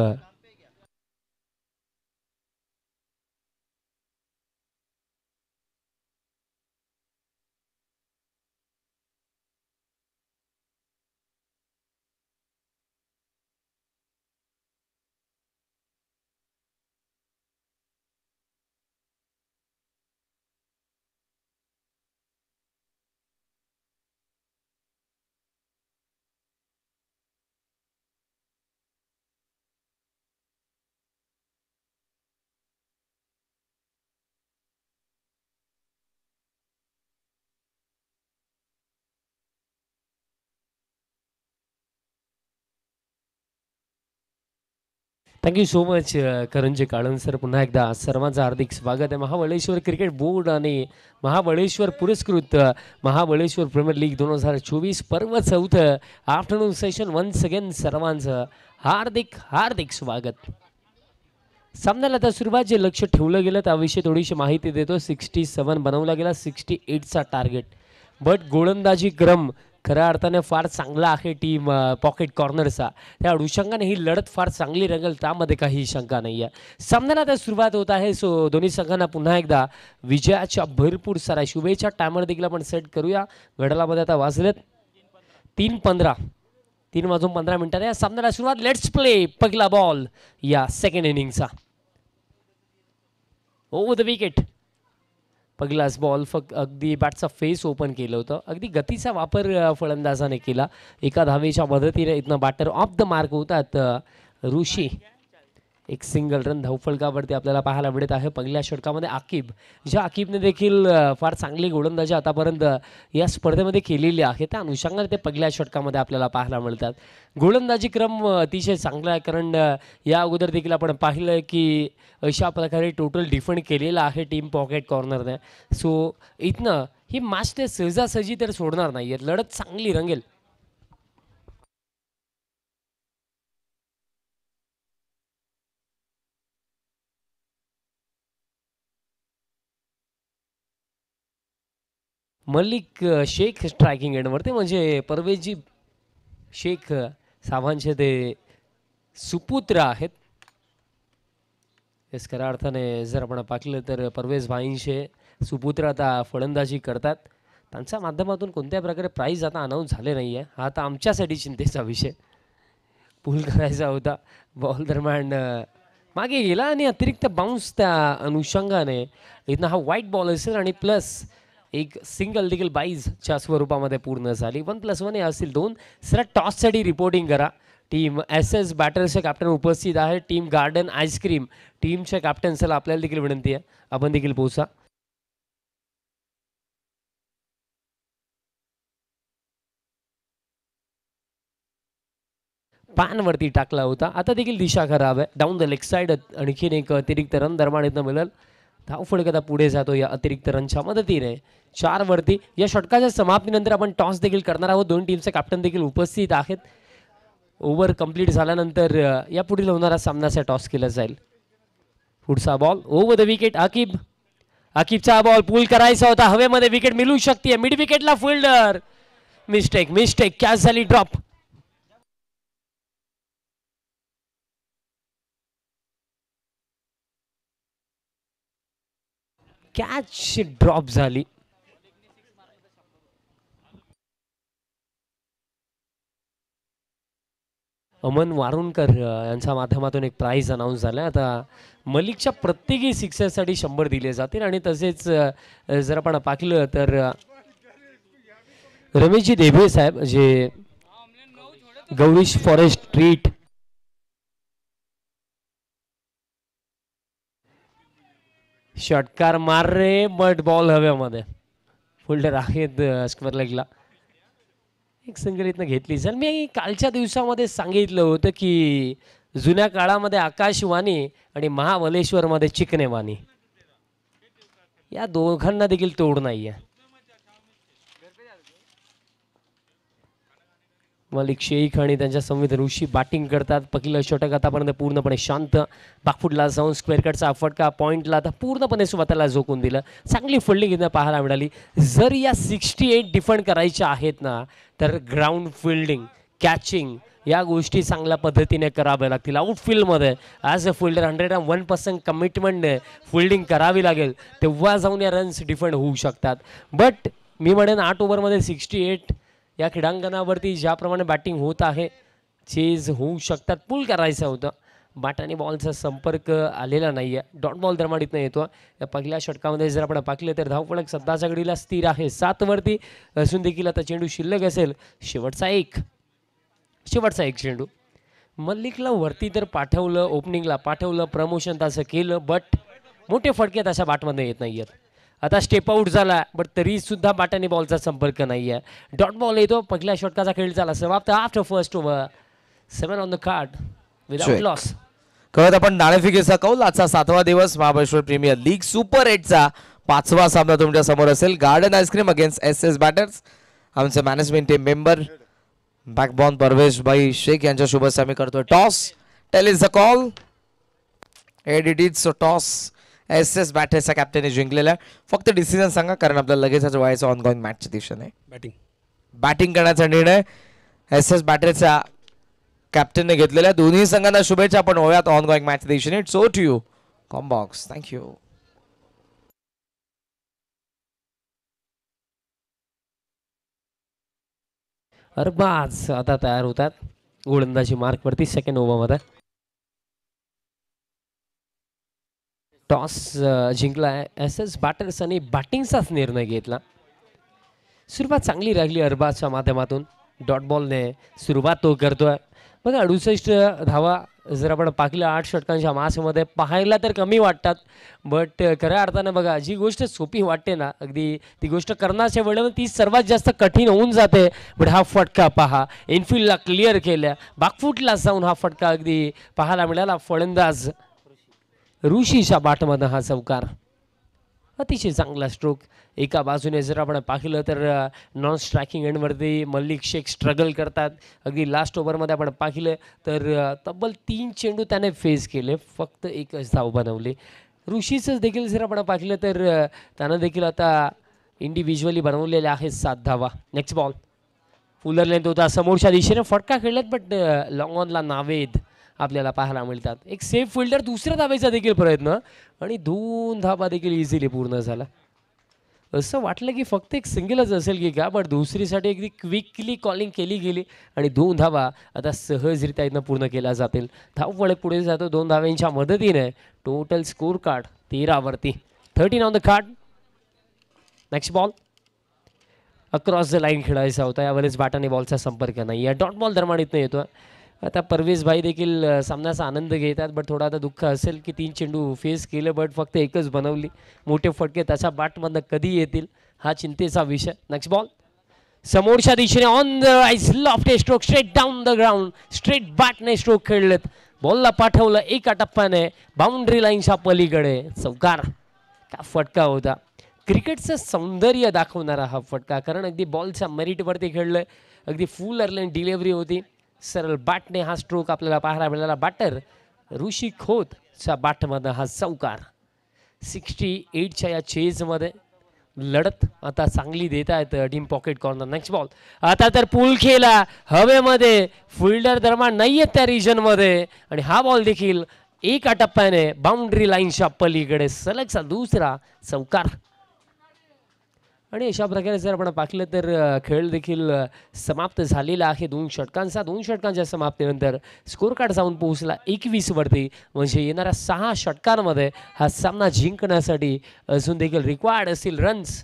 Speaker 1: Thank you so much Karanji Kalan sir. पुन्हा एकदा सर्वांचं हार्दिक स्वागत आहे. महाबळेश्वर क्रिकेट बोर्ड आणि महाबळेश्वर पुरस्कृत महाबळेश्वर प्रीमियर लीग 2024 पर्व 4th afternoon session once again सर्वांचं हार्दिक हार्दिक स्वागत. सामन्याला आता सुरुवात जे लक्ष ठेवलं गेलं त्याविषयी थोडीशी माहिती देतो. 67 बनवला गेला, 68चा टार्गेट. बट गोलंदाजी क्रम खऱ्या अर्थाने फार चांगला आहे टीम पॉकेट कॉर्नरचा. त्या अनुषंगाने ही लढत फार चांगली रंगेल, त्यामध्ये काही शंका नाही आहे. सामन्याला आता सुरुवात होत आहे. सो दोन्ही संघांना पुन्हा एकदा विजयाच्या भरपूर साऱ्या शुभेच्छा. टायमर देखील आपण सेट करूया. घड्याळामध्ये आता वाजलेत 3:15. 3:15 या सामन्याला सुरुवात. Let's play. पहिला बॉल या सेकंड इनिंगचा. Over the wicket. पहिलाच बॉल फक्त अगदी बॅटचा फेस ओपन केलं होतं. अगदी गतीचा वापर फलंदाजाने केला. एका धावेच्या मदतीने इथनं बॅटर ऑफ द मार्क होतात. ऋषी एक सिंगल रन धावफलकावरती आपल्याला पाहायला मिळत आहे. पहिल्या षटकामध्ये आकिब, ज्या आकिबने देखील फार चांगली गोलंदाजी आतापर्यंत या स्पर्धेमध्ये केलेली आहे, त्या अनुषंगाने ते पहिल्या षटकामध्ये आपल्याला पाहायला मिळतात. गोलंदाजी क्रम अतिशय चांगला आहे, कारण या अगोदर देखील आपण पाहिलं की अशा प्रकारे टोटल डिफेंड केलेला आहे टीम पॉकेट कॉर्नरने. सो इथनं ही मॅच ते सहजासहजी तर सोडणार नाही आहेत. लढत चांगली रंगेल. मलिक शेख स्ट्रायकिंग एंडवरती, म्हणजे परवेजी शेख साहेबांचे ते सुपुत्र आहेत. तेच खऱ्या अर्थाने जर आपण पाहिलं तर परवेज भाईंचे सुपुत्र आता फलंदाजी करतात. त्यांच्या माध्यमातून कोणत्या प्रकारे प्राईज आता अनाऊन्स झाले नाही आहे, हा आता आमच्यासाठी चिंतेचा विषय. पूल करायचा होता, बॉल दरम्यान मागे गेला आणि अतिरिक्त बाउन्स त्या अनुषंगाने इथनं हा वाईट बॉल असेल आणि प्लस एक सिंगल देखील बाईजच्या स्वरूपामध्ये पूर्ण झाली. 1+1 असतील 2. सर टॉससाठी रिपोर्टिंग करा. टीम SS बॅटर्सचे कॅप्टन उपस्थित आहे. टीम गार्डन आईस्क्रीम टीमच्या कॅप्टन्सला आपल्याला देखील विनंती आहे, आपण देखील पोहोचा. पॅनवरती टाकला होता, आता देखील दिशा खराब आहे. डाऊन द लेग साईड आणखीन एक अतिरिक्त रन दरम्यान इथं मिळेल. धावफलक आता पुढे जातो या अतिरिक्त रनच्या मदतीने 4 वरती. या षटकाच्या समाप्तीनंतर आपण टॉस देखील करणार आहोत. दोन टीमचे कॅप्टन देखील उपस्थित आहेत. ओव्हर कंप्लीट झाल्यानंतर या पुढील होणारा सामनाचा टॉस केला जाईल. पुढचा बॉल ओव्हर द विकेट. आकिबचा बॉल पूल करायचा होता, हवेमध्ये विकेट मिळू शकते. मिड विकेटला फिल्डर मिस्टेक कॅच झाली, ड्रॉप. कॅच ड्रॉप झाली. अमन वारुणकर यांच्या माध्यमातून एक प्राइज अनाऊन्स झाला. आता मलिकच्या प्रत्येकी सिक्सरसाठी 100 दिले जातील आणि तसेच जर आपण पाहिलं तर रमेशजी देभे साहेब जे गौरीश फॉरेस्ट ट्रीट षटकार मार रे, बट बॉल हव्यामध्ये. फोल्डर आहेत स्क्वेअर लेगला. एक सिंगल इथनं घेतली. सर मी कालच्या दिवसामध्ये सांगितलं होतं की जुन्या काळामध्ये आकाशवाणी आणि महाबलेश्वरमध्ये चिकनेवाणी, या दोघांना देखील तोड नाही आहे. मलिक शेख आणि त्यांच्या समवेत ऋषी बॅटिंग करतात. पहिलं षटक आतापर्यंत पूर्णपणे शांत. बाकफुटला जाऊन स्क्वेअर कटचा फटका पॉईंटला आता पूर्णपणे स्वतःला झोकून दिलं. चांगली फिल्डिंग इथं पाहायला मिळाली. जर या 68 डिफेंड करायच्या आहेत ना, तर ग्राउंड फिल्डिंग, कॅचिंग या गोष्टी चांगल्या पद्धतीने कराव्या लागतील. आउटफील्डमध्ये ॲज अ फिल्डर 101% कमिटमेंटने फिल्डिंग करावी लागेल, तेव्हा जाऊन या रन्स डिफेंड होऊ शकतात. बट मी म्हणेन 8 ओव्हरमध्ये 68 या क्रीडांगणावरती ज्याप्रमाणे बॅटिंग होत आहे, चेज होऊ शकतात. पुल करायचं होतं, बॅट आणि बॉलचा संपर्क आलेला नाही आहे. डॉट बॉल दरम्यान इथनं येतो. या पहिल्या षटकामध्ये जर आपण पाहिलं तर धावफलक सध्याच्या घडीला स्थिर आहे 7 वरती असून देखील आता चेंडू शिल्लक असेल. शेवटचा एक चेंडू. मल्लिकला वरती तर पाठवलं, ओपनिंगला पाठवलं, प्रमोशन त्याचं केलं, बट मोठे फटके त्याच्या बॅटमध्ये येत नाही आहेत. आता स्टेप आउट झाला, बट तरी सुद्धा बॅट आणि बॉलचा संपर्क नाही आहे. डॉट बॉल येतो. पहिल्या षटकाचा खेळ झाला समाप्त. After first over 7 on the card without loss.
Speaker 2: कळत आपण नाणेफेकीचा कौल. आजचा 7वा दिवस महाबळेश्वर प्रीमियर लीग सुपर 8चा 5वा सामना तुमच्या समोर असेल. Garden ice cream against SS batters. आमचे management team member backbone Parvesh भाई शेख यांच्या शुभेच्छा आम्ही करतोय. Toss tail is the call. It is toss. SS बॅटर्सच्या कॅप्टनने जिंकलेला. फक्त डिसिजन सांगा, कारण आपल्याला लगेच व्हायचं ऑनगोईंग मॅचच्या दिशेने. बॅटिंग करण्याचा निर्णय SS बॅटर्सच्या कॅप्टनने घेतलेल्या. दोन्ही संघांना शुभेच्छा. आपण होऊयात ऑनगोईंग मॅचच्या दिशेने. It's over to you comm box. Thank you.
Speaker 1: Arbaaz आता तयार होतात गोलंदाजी मार्कवरती सेकंड ओव्हरमध्ये. टॉस जिंकला आहे SS बॅटर्सनी बॅटिंगचाच निर्णय घेतला. सुरुवात चांगली राहिली अरबाजच्या माध्यमातून. डॉट बॉलने सुरुवात तो करतोय. बघा 68 धावा जर आपण पाहिलं 8 षटकांच्या मासमध्ये पाहायला तर कमी वाटतात, बट खऱ्या अर्थानं बघा जी गोष्ट सोपी वाटते ना, अगदी ती गोष्ट करण्याच्या वेळेला ती सर्वात जास्त कठीण होऊन जाते. बट हा फटका पहा, इनफिल्डला क्लिअर केल्या, बॅकफुटला जाऊन हा फटका अगदी पाहायला मिळाला. फलंदाज ऋषीच्या बॅटमध्ये हा चौकार. अतिशय चांगला स्ट्रोक. एका बाजूने जर आपण पाहिलं तर नॉन स्ट्रायकिंग एंडवरती मल्लिक शेख स्ट्रगल करतात. अगदी लास्ट ओव्हरमध्ये आपण पाहिलं तर तब्बल 3 चेंडू त्याने फेस केले, फक्त एकच धाव बनवली. ऋषीचंच देखील जर आपण पाहिलं तर त्यानं देखील आता इंडिव्हिज्युअली बनवलेल्या आहेत 7 धावा. नेक्स्ट बॉल फुलर लेंथ होता समोरच्या दिशेने फटका खेळलेत बट लॉंग ऑनला नावेद आपल्याला पाहायला मिळतात. एक सेफ फिल्डर दुसऱ्या धावेचा देखील प्रयत्न आणि 2 धावा देखील इझिली पूर्ण झाला. असं वाटलं की फक्त एक सिंगलच असेल की का बट दुसरीसाठी अगदी क्विकली कॉलिंग केली गेली आणि 2 धावा आता सहजरित्या इथनं पूर्ण केल्या जातील. धावफलक पुढे जातो 2 धाव्यांच्या मदतीने. टोटल स्कोर कार्ड 13 वरती. 13 on the card. Next ball across the line खेळायचा होता. यावेळेस बॅटाने बॉलचा संपर्क नाही आहे. डॉट बॉल दरम्यान इथनं येतो. आता परवेज भाई देखील सामन्याचा आनंद घेतात बट थोडा आता दुःख असेल की 3 चेंडू फेस केले बट फक्त एकच बनवली. मोठे फटके त्याच्या बॅटमधनं कधी येतील हा चिंतेचा विषय. नेक्स्ट बॉल समोरच्या दिशेने on the rise loft stroke straight down the ground straight बॅटने स्ट्रोक खेळलेत. बॉलला पाठवलं एका टप्प्याने बाउंड्री लाईनच्या पलीकडे. चौकार. का फटका होता. क्रिकेटचं सौंदर्य दाखवणारा हा फटका कारण अगदी बॉलच्या मेरिटवरती खेळलं. अगदी फुल अर्लेन डिलिव्हरी होती. सरळ बॅटने हा स्ट्रोक आपल्याला पाहायला मिळाला. बॅटर ऋषी खोतच्या बॅटमधनं हा चौकार. 68च्या या चेजमध्ये लढत आता चांगली देत आहेत team pocket corner. Next ball आता तर पूल खेळला हवेमध्ये. फिल्डर दरम्यान नाही आहेत त्या रिजनमध्ये आणि हा बॉल देखील एका टप्प्याने बाउंड्री लाईनच्या पलीकडे. सलगचा दुसरा चौकार. आणि अशा प्रकारे जर आपण पाहिलं तर खेळ देखील समाप्त झालेला आहे 2 षटकांचा. 2 षटकांच्या समाप्तीनंतर स्कोर कार्ड जाऊन पोहोचला 21 वरती. म्हणजे येणाऱ्या 6 षटकांमध्ये हा सामना जिंकण्यासाठी अजून देखील रिक्वायर्ड असतील रन्स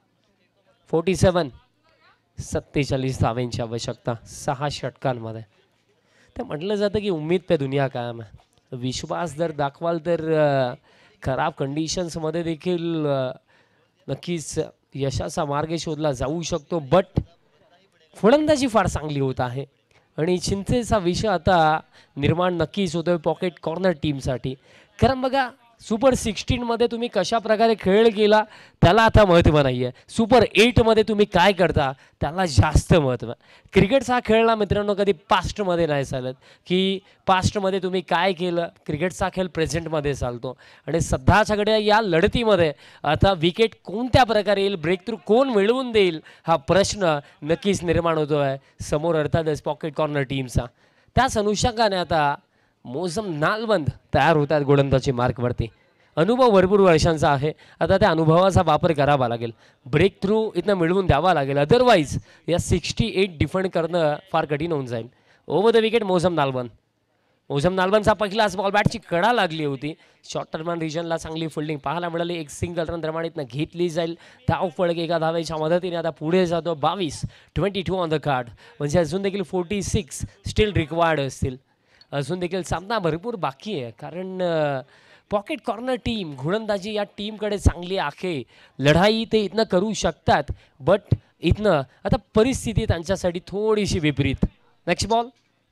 Speaker 1: 47 धावांची आवश्यकता 6 षटकांमध्ये. तर म्हटलं जातं की उम्मीद पे दुनिया कायम आहे. विश्वास जर दाखवाल तर खराब कंडिशन्समध्ये देखील नक्कीच यशाचा मार्ग शोधला जाऊ शकतो. बट फलंदाजी फार चांगली होत आहे आणि चिंतेचा विषय आता निर्माण नक्कीच होतोय पॉकेट कॉर्नर टीमसाठी. कारण बघा सुपर 16मध्ये तुम्ही कशा प्रकारे खेळ केला त्याला आता महत्त्व नाही आहे. सुपर 8मध्ये तुम्ही काय करता त्याला जास्त महत्त्व आहे. क्रिकेटचा हा खेळला मित्रांनो कधी पास्टमध्ये नाही चालत की पास्टमध्ये तुम्ही काय केलं. क्रिकेटचा खेळ प्रेझेंटमध्ये चालतो आणि सध्याच्याकडे या लढतीमध्ये आता विकेट कोणत्या प्रकारे येईल ब्रेक थ्रू कोण मिळवून देईल हा प्रश्न नक्कीच निर्माण होतो आहे समोर अर्थातच पॉकेट कॉर्नर टीमचा. त्याच अनुषंगाने आता मोसम नालबंद तयार होतात गोलंदाजी मार्कवरती. अनुभव भरपूर वर्षांचा आहे. आता त्या अनुभवाचा वापर करावा लागेल. ब्रेक थ्रू इथनं मिळवून द्यावा लागेल. अदरवाईज या 68 डिफेंड करणं फार कठीण होऊन जाईल. ओव्हर द विकेट मोसम नालबंदचा पहिलाच बॉल बॅटची कडा लागली होती. शॉर्ट टर्मन रिजनला चांगली फिल्डिंग पाहायला मिळाली. एक सिंगल रन प्रमाणितनं घेतली जाईल. धाव फळक एका धावेच्या मदतीने आता पुढे जातो. 22 ऑन द कार्ड. म्हणजे अजून देखील 46 स्टील रिक्वायर्ड असतील. अजून देखील सामना भरपूर बाकी आहे कारण पॉकेट कॉर्नर टीम गोलंदाजी या टीमकडे चांगली आहे. लढाई ते इथनं करू शकतात बट इथनं आता परिस्थिती त्यांच्यासाठी थोडीशी विपरीत. नेक्स्ट बॉल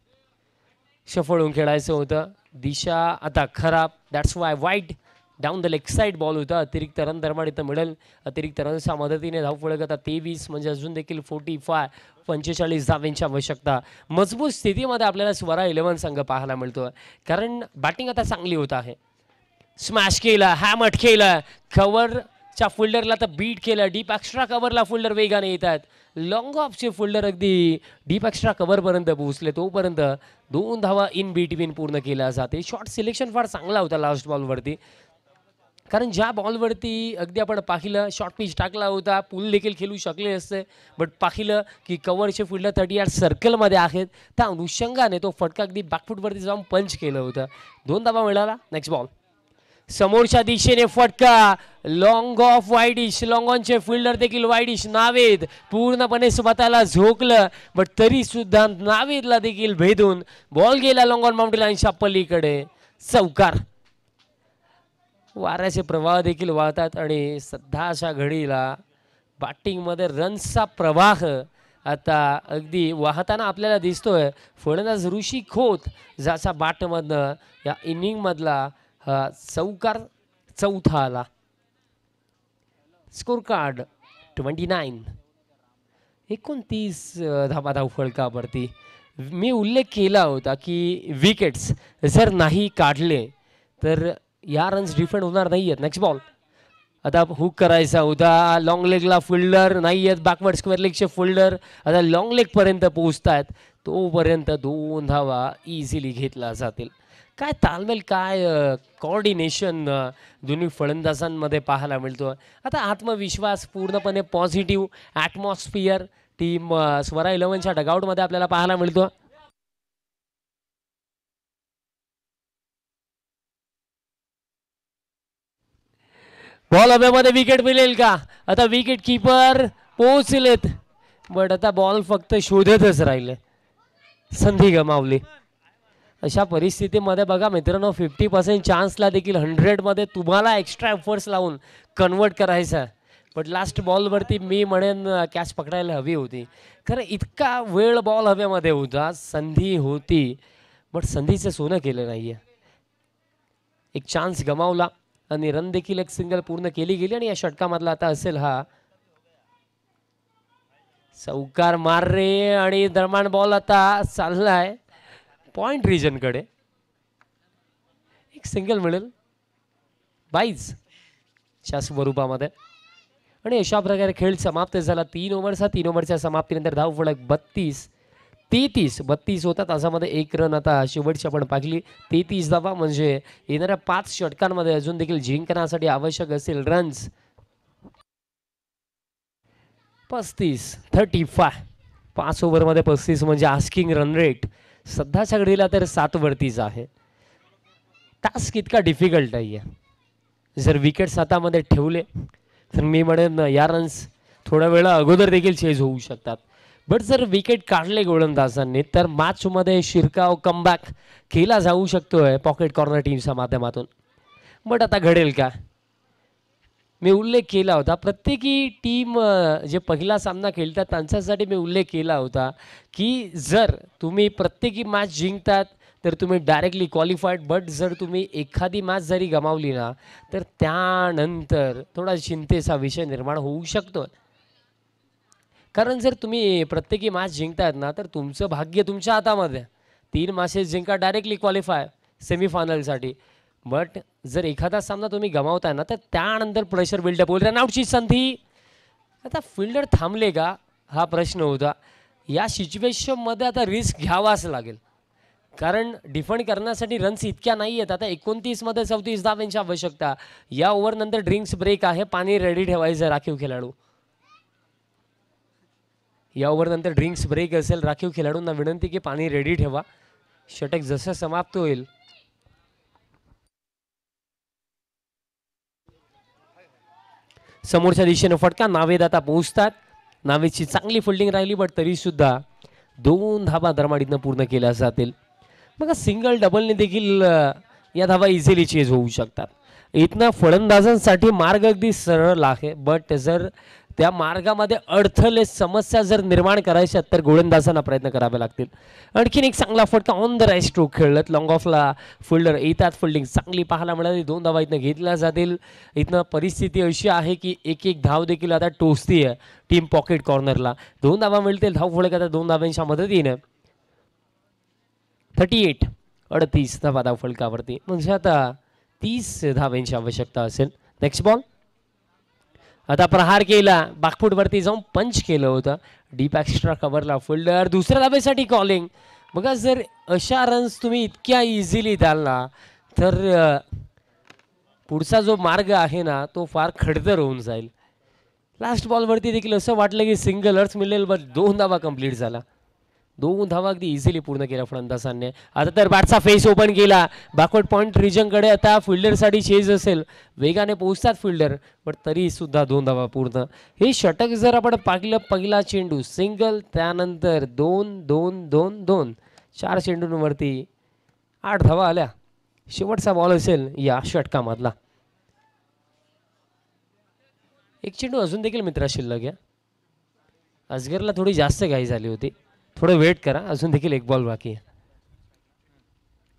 Speaker 1: शफल होऊन खेळायचं होतं. दिशा आता खराब. That's why wide down the leg side ball होता. अतिरिक्त रन दरम्यान इथं मिळेल. अतिरिक्त रनच्या मदतीने धावफलक आता 23 म्हणजे अजून देखील 45 धावांची आवश्यकता. मजबूत स्थितीमध्ये आपल्याला स्वरा 11 संघ पाहायला मिळतो कारण बॅटिंग आता चांगली होत आहे. स्मॅश केला हॅमट केला कव्हरच्या फिल्डरला तर बीट केलं. डीप एक्स्ट्रा कव्हरला फिल्डर वेगाने येतात. लॉंग ऑफचे फिल्डर अगदी डीप एक्स्ट्रा कव्हरपर्यंत पोहोचले तोपर्यंत 2 धावा इन बिटवीन पूर्ण केल्या जाते. शॉट सिलेक्शन फार चांगला होता लास्ट बॉलवरती कारण ज्या बॉलवरती अगदी आपण पाहिलं शॉर्ट पिच टाकला होता पूल देखील खेळू शकले असते बट पाहिलं की कव्हरचे फिल्डर 38 सर्कलमध्ये आहेत. त्या अनुषंगाने तो फटका अगदी बॅकफुटवरती जाऊन पंच केलं होतं. 2 धावा मिळाला. नेक्स्ट बॉल समोरच्या दिशेने फटका लॉंग ऑफ वाईडिश. लॉंग ऑनचे फिल्डर देखील वाईडिश. नावेद पूर्णपणे स्वतःला झोकलं बट तरी सुद्धा नावेदला देखील भेदून बॉल गेला लॉंग ऑन बाउंड्री लाईनच्या पलीकडे. चौकार. वाऱ्याचे प्रवाह देखील वाहतात आणि सध्याच्या घडीला बॅटिंगमध्ये रन्सचा प्रवाह आता अगदी वाहताना आपल्याला दिसतोय. फलंदाज ऋषी खोत ज्याच्या बॅटमधनं या इनिंगमधला हा चौकार चौथा आला. स्कोर कार्ड 29 धावा धावफलकावरती. मी उल्लेख केला होता की विकेट्स जर नाही काढले तर या रन्स डिफेंड होणार नाही आहेत. नेक्स्ट बॉल आता हुक करायचा होता, लॉंग लेगला फिल्डर नाही आहेत, बॅकवर्ड स्क्वेअर लेगचे फिल्डर आता लॉंग लेगपर्यंत पोहोचतात, तोपर्यंत 2 धावा इझिली घेतला जातील. काय तालमेल, काय कोऑर्डिनेशन दोन्ही फलंदाजांमध्ये पाहायला मिळतो. आता आत्मविश्वास, पूर्णपणे पॉझिटिव्ह ॲटमॉस्फिअर टीम स्वरा 11च्या डगआउटमध्ये आपल्याला पाहायला मिळतो. बॉल हवेमध्ये विकेट मिळेल का? आता विकेट किपर पोहोचलेत, बट आता बॉल फक्त शोधतच राहिले, संधी गमावली. अशा परिस्थितीमध्ये बघा मित्रांनो, 50% चान्सला देखील 100मध्ये तुम्हाला एक्स्ट्रा एफर्ट्स लावून कन्वर्ट करायचं. बट लास्ट बॉलवरती मी म्हणेन कॅच पकडायला हवी होती. खरं इतका वेळ बॉल हवेमध्ये होता, संधी होती, बट संधीचं सोनं केलं नाही आहे. एक चान्स गमावला आणि रन देखील एक सिंगल पूर्ण केली गेली. आणि या षटकामधला आता असेल हा चौकार मार रे, आणि दरम्यान बॉल आता चाललाय पॉइंट रिजनकडे. एक सिंगल मिळेल 22च्या स्वरूपामध्ये. आणि अशा प्रकारे खेळ समाप्त झाला. 3 ओव्हरचा 3 ओव्हरच्या समाप्तीनंतर धाव फलक 32 होता. तासामध्ये 1 रन आता शेवटची आपण पाहिली. 33 धावा म्हणजे येणाऱ्या 5 षटकांमध्ये अजून देखील जिंकण्यासाठी आवश्यक असेल रन्स 35. 5 ओव्हरमध्ये 35 म्हणजे आस्किंग रन रेट सध्याच्या घडीला तर 7 वरतीच आहे. टास्क इतका डिफिकल्ट नाही आहे. जर विकेट्स हातामध्ये ठेवले तर मी म्हणेन या रन्स थोड्या वेळा अगोदर देखील चेज होऊ शकतात. बट जर विकेट काढले गोलंदाजांनी तर मॅचमध्ये शिरकाव कमबॅक केला जाऊ शकतोय पॉकेट कॉर्नर टीमच्या माध्यमातून. बट आता घडेल का? मी उल्लेख केला होता, प्रत्येकी टीम जे पहिला सामना खेळतात त्यांच्यासाठी मी उल्लेख केला होता की जर तुम्ही प्रत्येकी मॅच जिंकतात तर तुम्ही डायरेक्टली क्वालिफाईड. बट जर तुम्ही एखादी मॅच जरी गमावली ना तर त्यानंतर थोडा चिंतेचा विषय निर्माण होऊ शकतो. कारण जर तुम्ही प्रत्येकी मॅच जिंकतायत ना तर तुमचं भाग्य तुमच्या हातामध्ये. 3 मॅचेस जिंका, डायरेक्टली क्वालिफाय सेमीफायनलसाठी. बट जर एखादा सामना तुम्ही गमावताय ना तर त्यानंतर प्रेशर बिल्डअप होईल. रनआउटची संधी. आता फिल्डर थांबले का हा प्रश्न होता. या सिच्युएशनमध्ये आता रिस्क घ्यावाच लागेल, कारण डिफेंड करण्यासाठी रन्स इतक्या नाही आहेत. आता 29मध्ये 34 धावांची आवश्यकता. या ओव्हरनंतर ड्रिंक्स ब्रेक आहे, पाणी रेडी ठेवायचं राखीव खेळाडू. या ओव्हरनंतर ड्रिंक्स ब्रेक असेल, राखीव खेळाडूंना विनंती की पाणी रेडी ठेवा. षटक जसं समाप्त होईल समोरच्या दिशेने फटका. नावेद आता पोहोचतात. नावेदची चांगली फिल्डिंग राहिली, बट तरी सुद्धा 2 धावा दरमाडीतनं पूर्ण केल्या जातील. मग सिंगल डबलने देखील या धावा इझिली चेज होऊ शकतात. इथनं फलंदाजांसाठी मार्ग अगदी सरळ आहे, बट जर त्या मार्गामध्ये अडथळे समस्या जर निर्माण करायच्या तर गोलंदाजांना प्रयत्न करावे लागतील. आणखीन एक चांगला फटका ऑन द राईट स्ट्रोक खेळत. लॉंग ऑफला फिल्डर येतात, फिल्डिंग चांगली पाहायला मिळाली. 2 धावा इथनं घेतल्या जातील. इथनं परिस्थिती अशी आहे की एक धाव देखील आता टोचती आहे टीम पॉकेट कॉर्नरला. 2 धावा मिळतील. धाव फलक आता 2 धावांच्या मदतीने 38 धावा धाव फलकावरती, म्हणजे आता 30 धावांची आवश्यकता असेल. Next ball. आता प्रहार केला, बाकफूटवरती जाऊन पंच केलं होतं. डीप एक्स्ट्रा कव्हरला फिल्डर दुसऱ्या धावेसाठी कॉलिंग. बघा जर अशा रन्स तुम्ही इतक्या इझिली द्याल ना तर पुढचा जो मार्ग आहे ना तो फार खडतर होऊन जाईल. लास्ट बॉलवरती देखील असं वाटलं की सिंगल अर्थ मिळेल, बट 2 धावा कंप्लीट झाला. 2 धावा अगदी इझिली पूर्ण केल्या फलंदाजांनी. आता तर बॅटचा फेस ओपन केला. बॅकवर्ड पॉईंट रिजनकडे आता फिल्डरसाठी चेज असेल, वेगाने पोहोचतात फिल्डर, पण तरी सुद्धा 2 धावा पूर्ण. हे षटक जर आपण पाहिलं, पहिला चेंडू सिंगल, त्यानंतर 2-2-2-2 4 चेंडूंवरती 8 धावा आल्या. शेवटचा बॉल असेल या षटकामधला. एक चेंडू अजून देखील मित्रा शिल्लक आहे. अजगरला थोडी जास्त घाई झाली होती, थोडं वेट करा, अजून देखील एक बॉल बाकी आहे.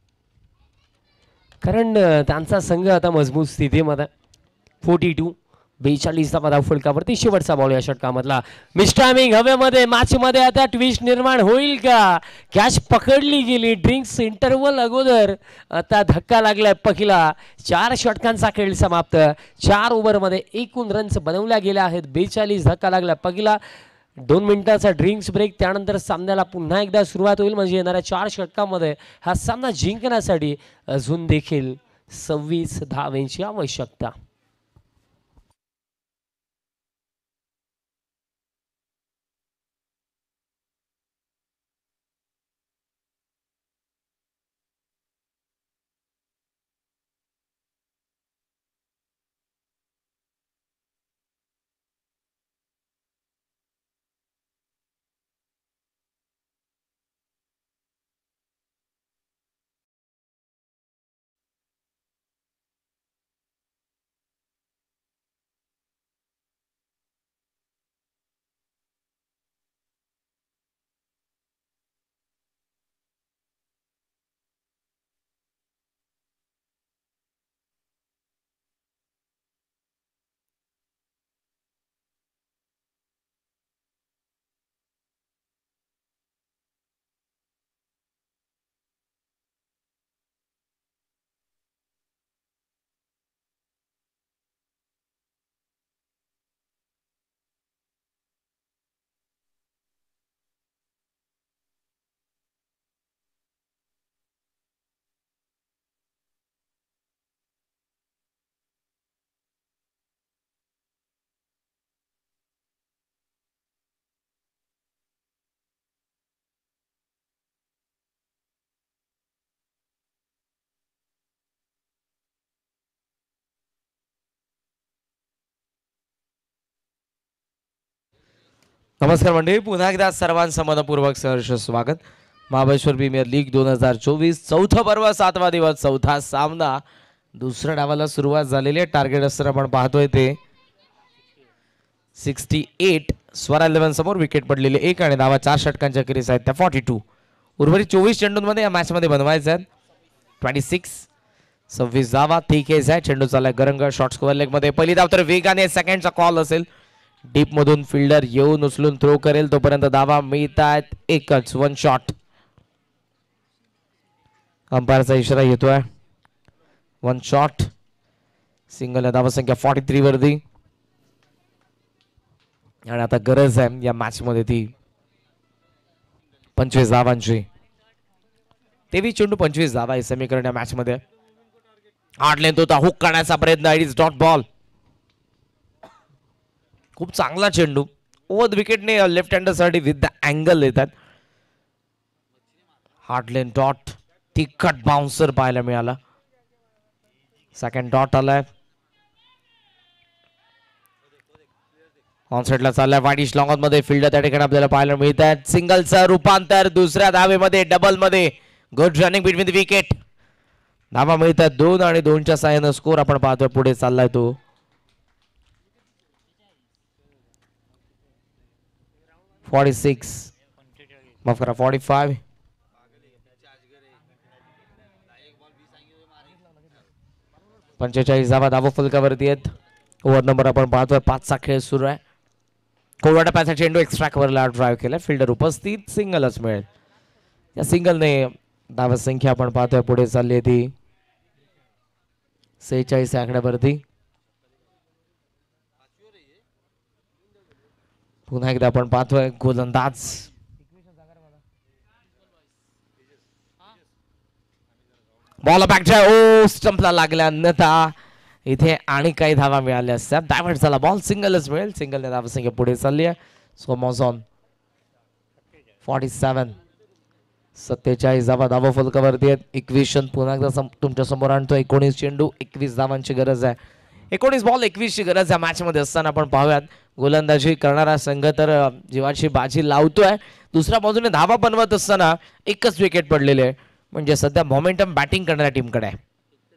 Speaker 1: कारण त्यांचा संघ आता मजबूत स्थितीमध्ये 42 42 धावा फलकावरती शेवटचा बॉल या षटकामधला. मिस्टायमिंग हवेमध्ये मॅच मध्ये आता ट्विस्ट निर्माण होईल का? कॅच पकडली गेली ड्रिंक्स इंटरव्हल अगोदर. आता धक्का लागलाय पहिला. 4 षटकांचा खेळ समाप्त. 4 ओव्हरमध्ये एकूण रन्स बनवल्या गेल्या आहेत 42. धक्का लागला पहिला. 2 मिनिटाचा ड्रिंक्स ब्रेक, त्यानंतर सामन्याला पुन्हा एकदा सुरुवात होईल. म्हणजे येणाऱ्या 4 षटकामध्ये हा सामना जिंकण्यासाठी अजून देखील 26 धावांची आवश्यकता.
Speaker 2: नमस्कार मंडळी, पुन्हा एकदा सर्वांचं मनपूर्वक सहर्ष स्वागत. महाबळेश्वर प्रीमियर लीग 2024 चौथा पर्व 7वा दिवस चौथा सामना. दुसऱ्या डावाला सुरुवात झालेली आहे. टार्गेट असताना आपण पाहतोय ते 68. स्वरा 11 समोर विकेट पडलेले 1 आणि धावा 4 षटकांच्या अखेरीस आहेत त्या 42. उर्वरित 24 चेंडूंमध्ये या मॅच मध्ये बनवायचे आहेत 26 धावा. ठीक आहे, चेंडू चाललाय गरंग शॉर्ट स्क्वेअर लेग मध्ये. पहिली धाव तर वेगाने सेकंडचा कॉल असेल. डीप मधून फिल्डर येऊन उचलून थ्रो करेल तोपर्यंत धावा मिळतात एकच. 1 शॉट. अंपायरचा इशारा येतोय 1 शॉट. सिंगल धावा संख्या 43 वरती आणि आता गरज आहे या मॅच मध्ये ती 25 धावांची. 23 चेंडू 25 धावा हे समीकरण या मॅच मध्ये. हार्ड लेंथ होता, हुक करण्याचा प्रयत्न. It is dot ball. खूप चांगला चेंडू ओव्हर विकेटने लेफ्ट हँडर साठी विथ द अँगल येतात. हार्डलेन डॉट. तिखट बाउन्सर पाहायला मिळाला. सेकंड डॉट आलाय. ऑन साइडला चाललाय वाईडिश लॉंग मध्ये. फिल्डर त्या ठिकाणी आपल्याला पाहायला मिळत आहेत. सिंगलचं रूपांतर दुसऱ्या धावेमध्ये डबल मध्ये. Good running between the wicket. धावा मिळतात 2 आणि 2च्या साहाय्यानं स्कोर आपण पाहतोय पुढे चाललाय तो 46 माफ करा 45. धावा धावा फलकावरती आहेत. ओव्हर नंबर आपण पाहतोय 5चा खेळ सुरू आहे. कोवळा टप्प्याचा चेंडू एक्स्ट्रा कव्हरला ड्राइव्ह केला. फिल्डर उपस्थित. सिंगलच मिळेल. या सिंगलने धावा संख्या आपण पाहतोय पुढे चालली आहे ती 46 आकड्यावरती. पुन्हा एकदा आपण पाहतोय गोलंदाज बॉल बॅक ओ स्टंपला लागल्या. अन्यथा इथे आणि काही धावा मिळाल्या असत्या. डायव्हर्ट झाला बॉल. सिंगलच मिळेल. सिंगलने धावा संख्या पुढे चालली आहे. सो मॉझॉन 47 47 धावा धावा फलकावरती आहेत. 21 पुन्हा एकदा तुमच्या समोर आणतो. 19 चेंडू 21 धावांची गरज आहे. 19 बॉल 21 ची गरज या मॅच मध्ये असताना आपण पाहूयात गोलंदाजी करणारा संघ तर जीवाची बाजी लावतोय. दुसऱ्या बाजूने धावा बनवत असताना एकच विकेट पडलेले आहे. म्हणजे सध्या मोमेंटम बॅटिंग करणाऱ्या टीमकडे आहे.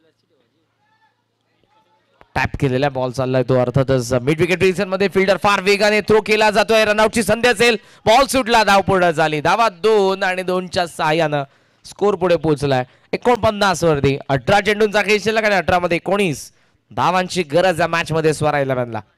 Speaker 2: टॅप केलेला बॉल चाललाय तो अर्थातच मिड विकेट पोझिशन मध्ये. फिल्डर फार वेगाने थ्रो केला जातोय. रनआउटची संधी असेल. बॉल सुटला. धाव पूर्ण झाली. धावा 2 आणि 2च्या साहाय्यानं स्कोर पुढे पोहोचलाय 49 वरती. 18 चेंडूंचा खेळ शिल्लक आणि 18 मध्ये 19 धावांची गरज या मॅच मध्ये स्वरा 11 ला.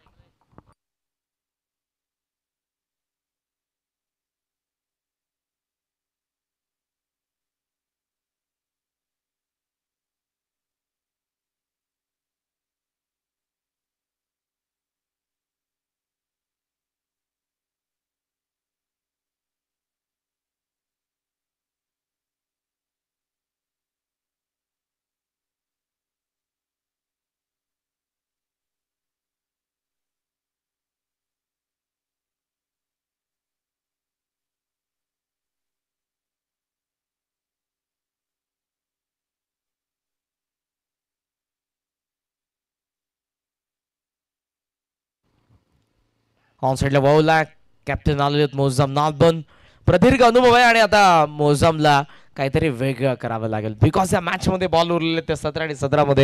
Speaker 2: ऑन साइडला वावला कॅप्टन आलेले मोजाम नाथबन. प्रदीर्घ अनुभव आहे आणि आता मोजामला काहीतरी वेगळं करावं लागेल बिकॉज या मॅच मध्ये बॉल उरलेले ते 17 आणि 17 मध्ये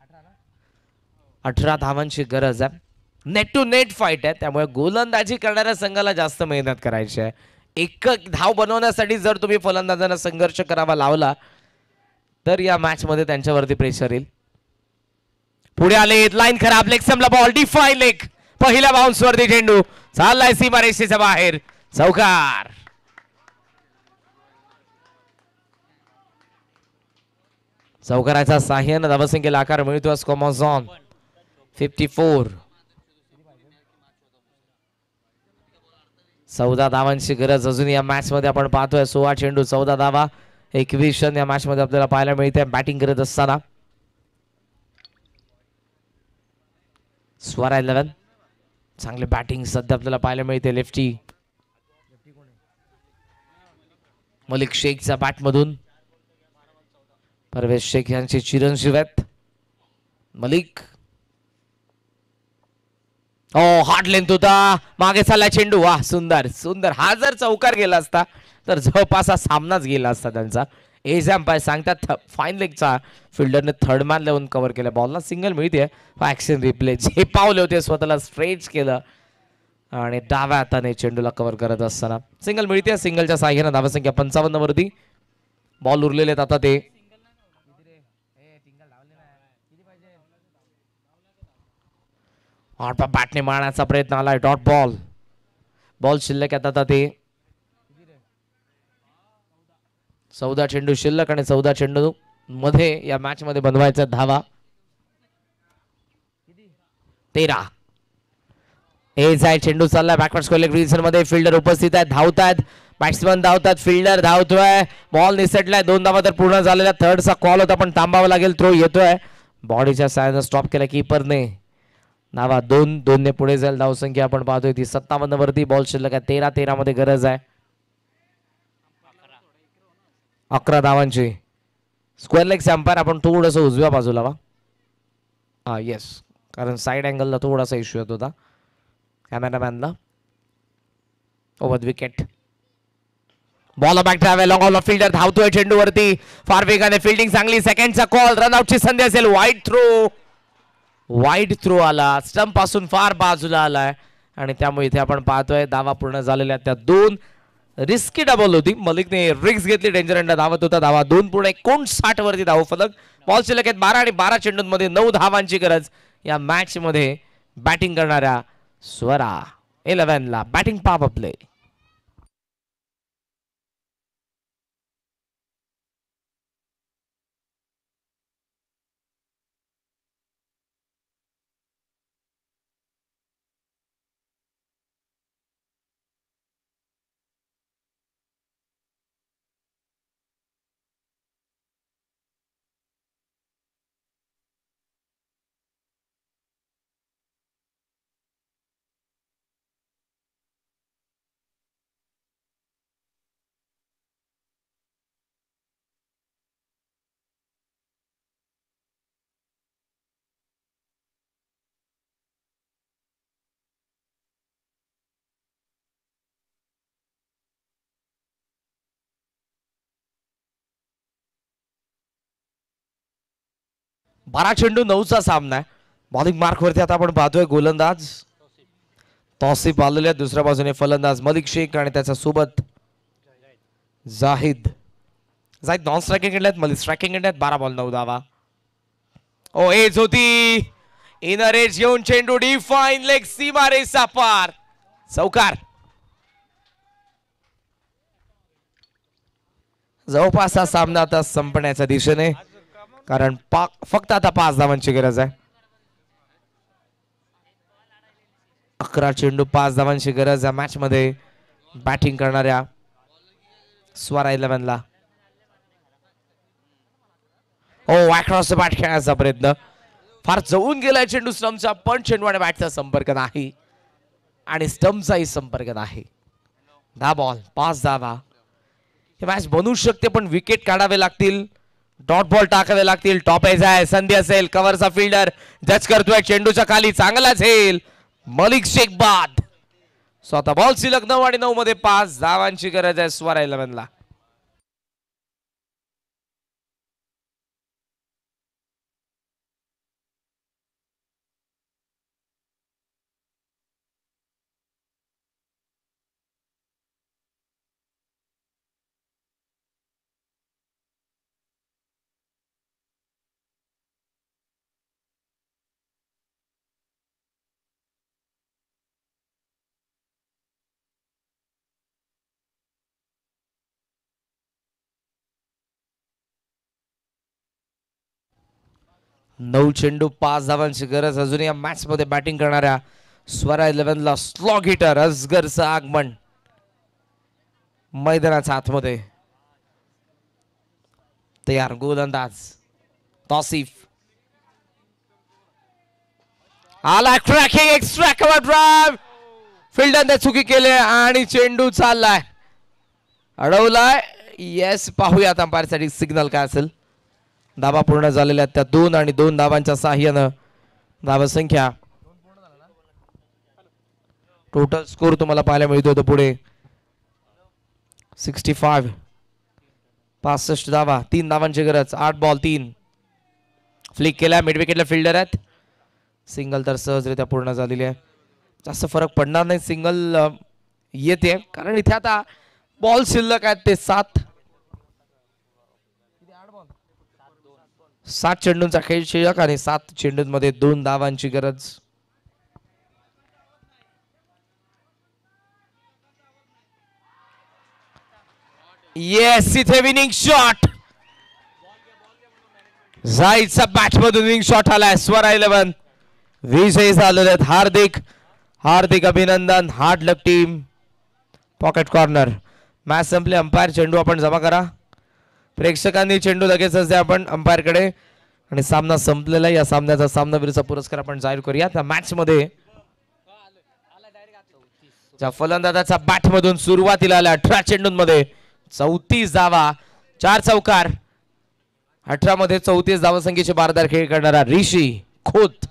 Speaker 2: 18 धावांची गरज आहे. नेट टू नेट फाईट आहे त्यामुळे गोलंदाजी करणाऱ्या संघाला जास्त मेहनत करायची आहे. एक धाव बनवण्यासाठी जर तुम्ही फलंदाजांना संघर्ष करावा लावला तर या मॅच मध्ये त्यांच्यावरती प्रेशर येईल. पुढे आले लाईन खराब लेग समला बॉल डिफाय लेग पहिल्या बाउन्स वरती चेंडू चाललाय सीमारेषेच्या बाहेर चौकार. चौकाराच्या साह्याने धावसंख्येला आकार मिळतो स्कोमॉझॉन 54. 14 धावांची गरज अजून या मॅच मध्ये आपण पाहतोय. 16 चेंडू 14 धावा 21 रन या मॅच मध्ये आपल्याला पाहायला मिळते बॅटिंग करत असताना. स्वरा 11 चांगले बॅटिंग सध्या आपल्याला पाहायला मिळते. लेफ्टी मलिक शेखच्या बॅट मधून परवेश शेख यांचे चिरंजीव आहेत. मलिक हार्ड लेंथ होता मागे चालला चेंडू. वा सुंदर सुंदर. हा जर चौकार गेला असता तर जवळपास हा सामनाच गेला असता त्यांचा. एज एम्पायर सांगतात फाईन लेगचा फिल्डरने थर्ड मॅन लावून कव्हर केलं. बॉलला सिंगल मिळते. ऍक्शन रिप्ले जे पावले होते स्वतःला स्ट्रेच केलं आणि डाव्या हाताने चेंडूला कव्हर करत असताना सिंगल मिळते. सिंगलच्या साह्याने धावसंख्या 55 वरती. बॉल उरलेले आहेत आता ते बॅटने मारण्याचा प्रयत्न आलाय. Dot ball. बॉल शिल्लक आहेत आता ते 14 चेंडू शिल्लक आणि 14 चेंडू मध्ये या मॅच मध्ये बनवायचा धावा 13. एज आहे चेंडू चाललाय बॅकवर्ड स्क्वेअर लेग रिजन मध्ये. फिल्डर उपस्थित आहेत धावतात बॅट्समन धावतात फिल्डर धावतोय. बॉल निसटलाय 2 धावा तर पूर्ण झालेल्या. थर्डचा कॉल होता पण थांबावा लागेल. थ्रो येतोय बॉडीच्या साहाय्याने स्टॉप केला कीपरने. धावा 2 ने पुढे जाईल. धावसंख्या आपण पाहतोय ती 57 वरती. बॉल शिल्लक आहे 13 मध्ये गरज आहे 11 धावांची. स्क्वेअर लेग एम्पायर आपण थोडस उजव्या बाजूला वा. येस कारण साइड अँगलला थोडासा इश्यू येत होता कॅमेरामॅनला. Over wicket. Ball back drive long on fielder धावतोय चेंडूवरती फार वेगाने. फिल्डिंग चांगली. सेकंडचा कॉल रनआउटची संधी असेल. वाईड थ्रो आला. स्टंप पासून फार बाजूला आलाय आणि त्यामुळे इथे आपण पाहतोय धावा पूर्ण झालेल्या. त्या 2 रिस्की डबल होती. मलिकने रिस्क घेतली. डेंजर एंड धावत होता. धावा 2 पूर्ण 59 वरती धाव फलक. बॉल शिल्लक आहेत 12 आणि 12 चेंडूंमध्ये 9 धावांची गरज या मॅच मध्ये बॅटिंग करणाऱ्या स्वरा 11 ला. Batting power play. बारा चेंडू 9चा सामना आहे. बॉलिंग मार्क वरती आता आपण पाहतोय गोलंदाज तौसिफ आलेले. दुसऱ्या बाजूने फलंदाज मलिक शेख आणि त्याच्या सोबत Zahid non striking end Malik striking end 12 ball 9 धावा. एज होती इनर एज घेऊन चेंडू डिफाईन लेग सीमा रेसा पार. चौकार. जवळपास हा सामना आता संपण्याच्या दिशेने, कारण फक्त आता 5 धावांची गरज आहे. 11 चेंडू 5 धावांची गरज या मॅच मध्ये बॅटिंग करणाऱ्या स्वरा 11 ला. अक्रॉस बॅट खेळण्याचा प्रयत्न, फार जवळून गेलाय चेंडू स्टंपचा, पण चेंडू आणि बॅटचा संपर्क नाही आणि स्टंपचाही संपर्क नाही. 10 बॉल 5 धावा. हे मॅच बनवू शकते, पण विकेट काढावे लागतील, डॉट बॉल टाकावे लागतील. टॉप एज आहे, संधी असेल, कव्हरचा फिल्डर जज करतोय, चेंडूच्या खाली चांगला झेल. मलिक शेख बाद. स्वतः बॉल शिल्लक 9 आणि 9 मध्ये 5 धावांची गरज आहे स्वरा 11 ला. नऊ चेंडू 5 धावांची गरज. अजून या मॅच मध्ये बॅटिंग करणाऱ्या स्वरा 11 ला स्लॉग हिटर असगरचं आगमन मैदानाच्या आतमध्ये. तयार गोलंदाज तौसिफ आला, क्रॅकिंग एक्स्ट्रा कव्हर ड्राइव्ह. फिल्डरने चुकी केली आणि चेंडू चाललाय, अडवलाय. येस, पाहूयात अंपायर साठी सिग्नल काय असेल. धावा पूर्ण झालेल्या त्या 2 आणि 2 धावांच्या साह्यानं धावसंख्या टोटल स्कोर तुम्हाला पाहायला मिळतो तो पुढे 65 धावा. 3 धावांची गरज. 8 बॉल 3. फ्लिक केला, मिड विकेटला फिल्डर आहेत. सिंगल तर सहजरित्या पूर्ण झालेली आहे. जास्त फरक पडणार नाही, सिंगल येते, कारण इथे आता बॉल शिल्लक आहेत ते 7 चेंडूंचा खेळ शिल्लक आणि 7 चेंडूंमध्ये 2 धावांची गरज. येस, इथे विनिंग शॉट. जायचा बॅट मधून विनिंग शॉट आलाय. स्वरा 11 विजयी झालेले आहेत. हार्दिक हार्दिक अभिनंदन. Hard luck team. Pocket corner. Match संपले. अंपायर चेंडू आपण जमा करा. प्रेक्षकांनी चेंडू लगेचच द्या आपण अंपायर कडे. आणि सामना संपलेला. या सामन्याचा सामनावीरचा पुरस्कार आपण जाहीर करूया. त्या मॅच मध्ये ज्या फलंदाजाचा बॅट मधून सुरुवातीला आल्या 18 चेंडूंमध्ये 34 धावा, 4 चौकार, 18 मध्ये 34 धावसंख्येचे बारदार खेळ करणारा ऋषी खोत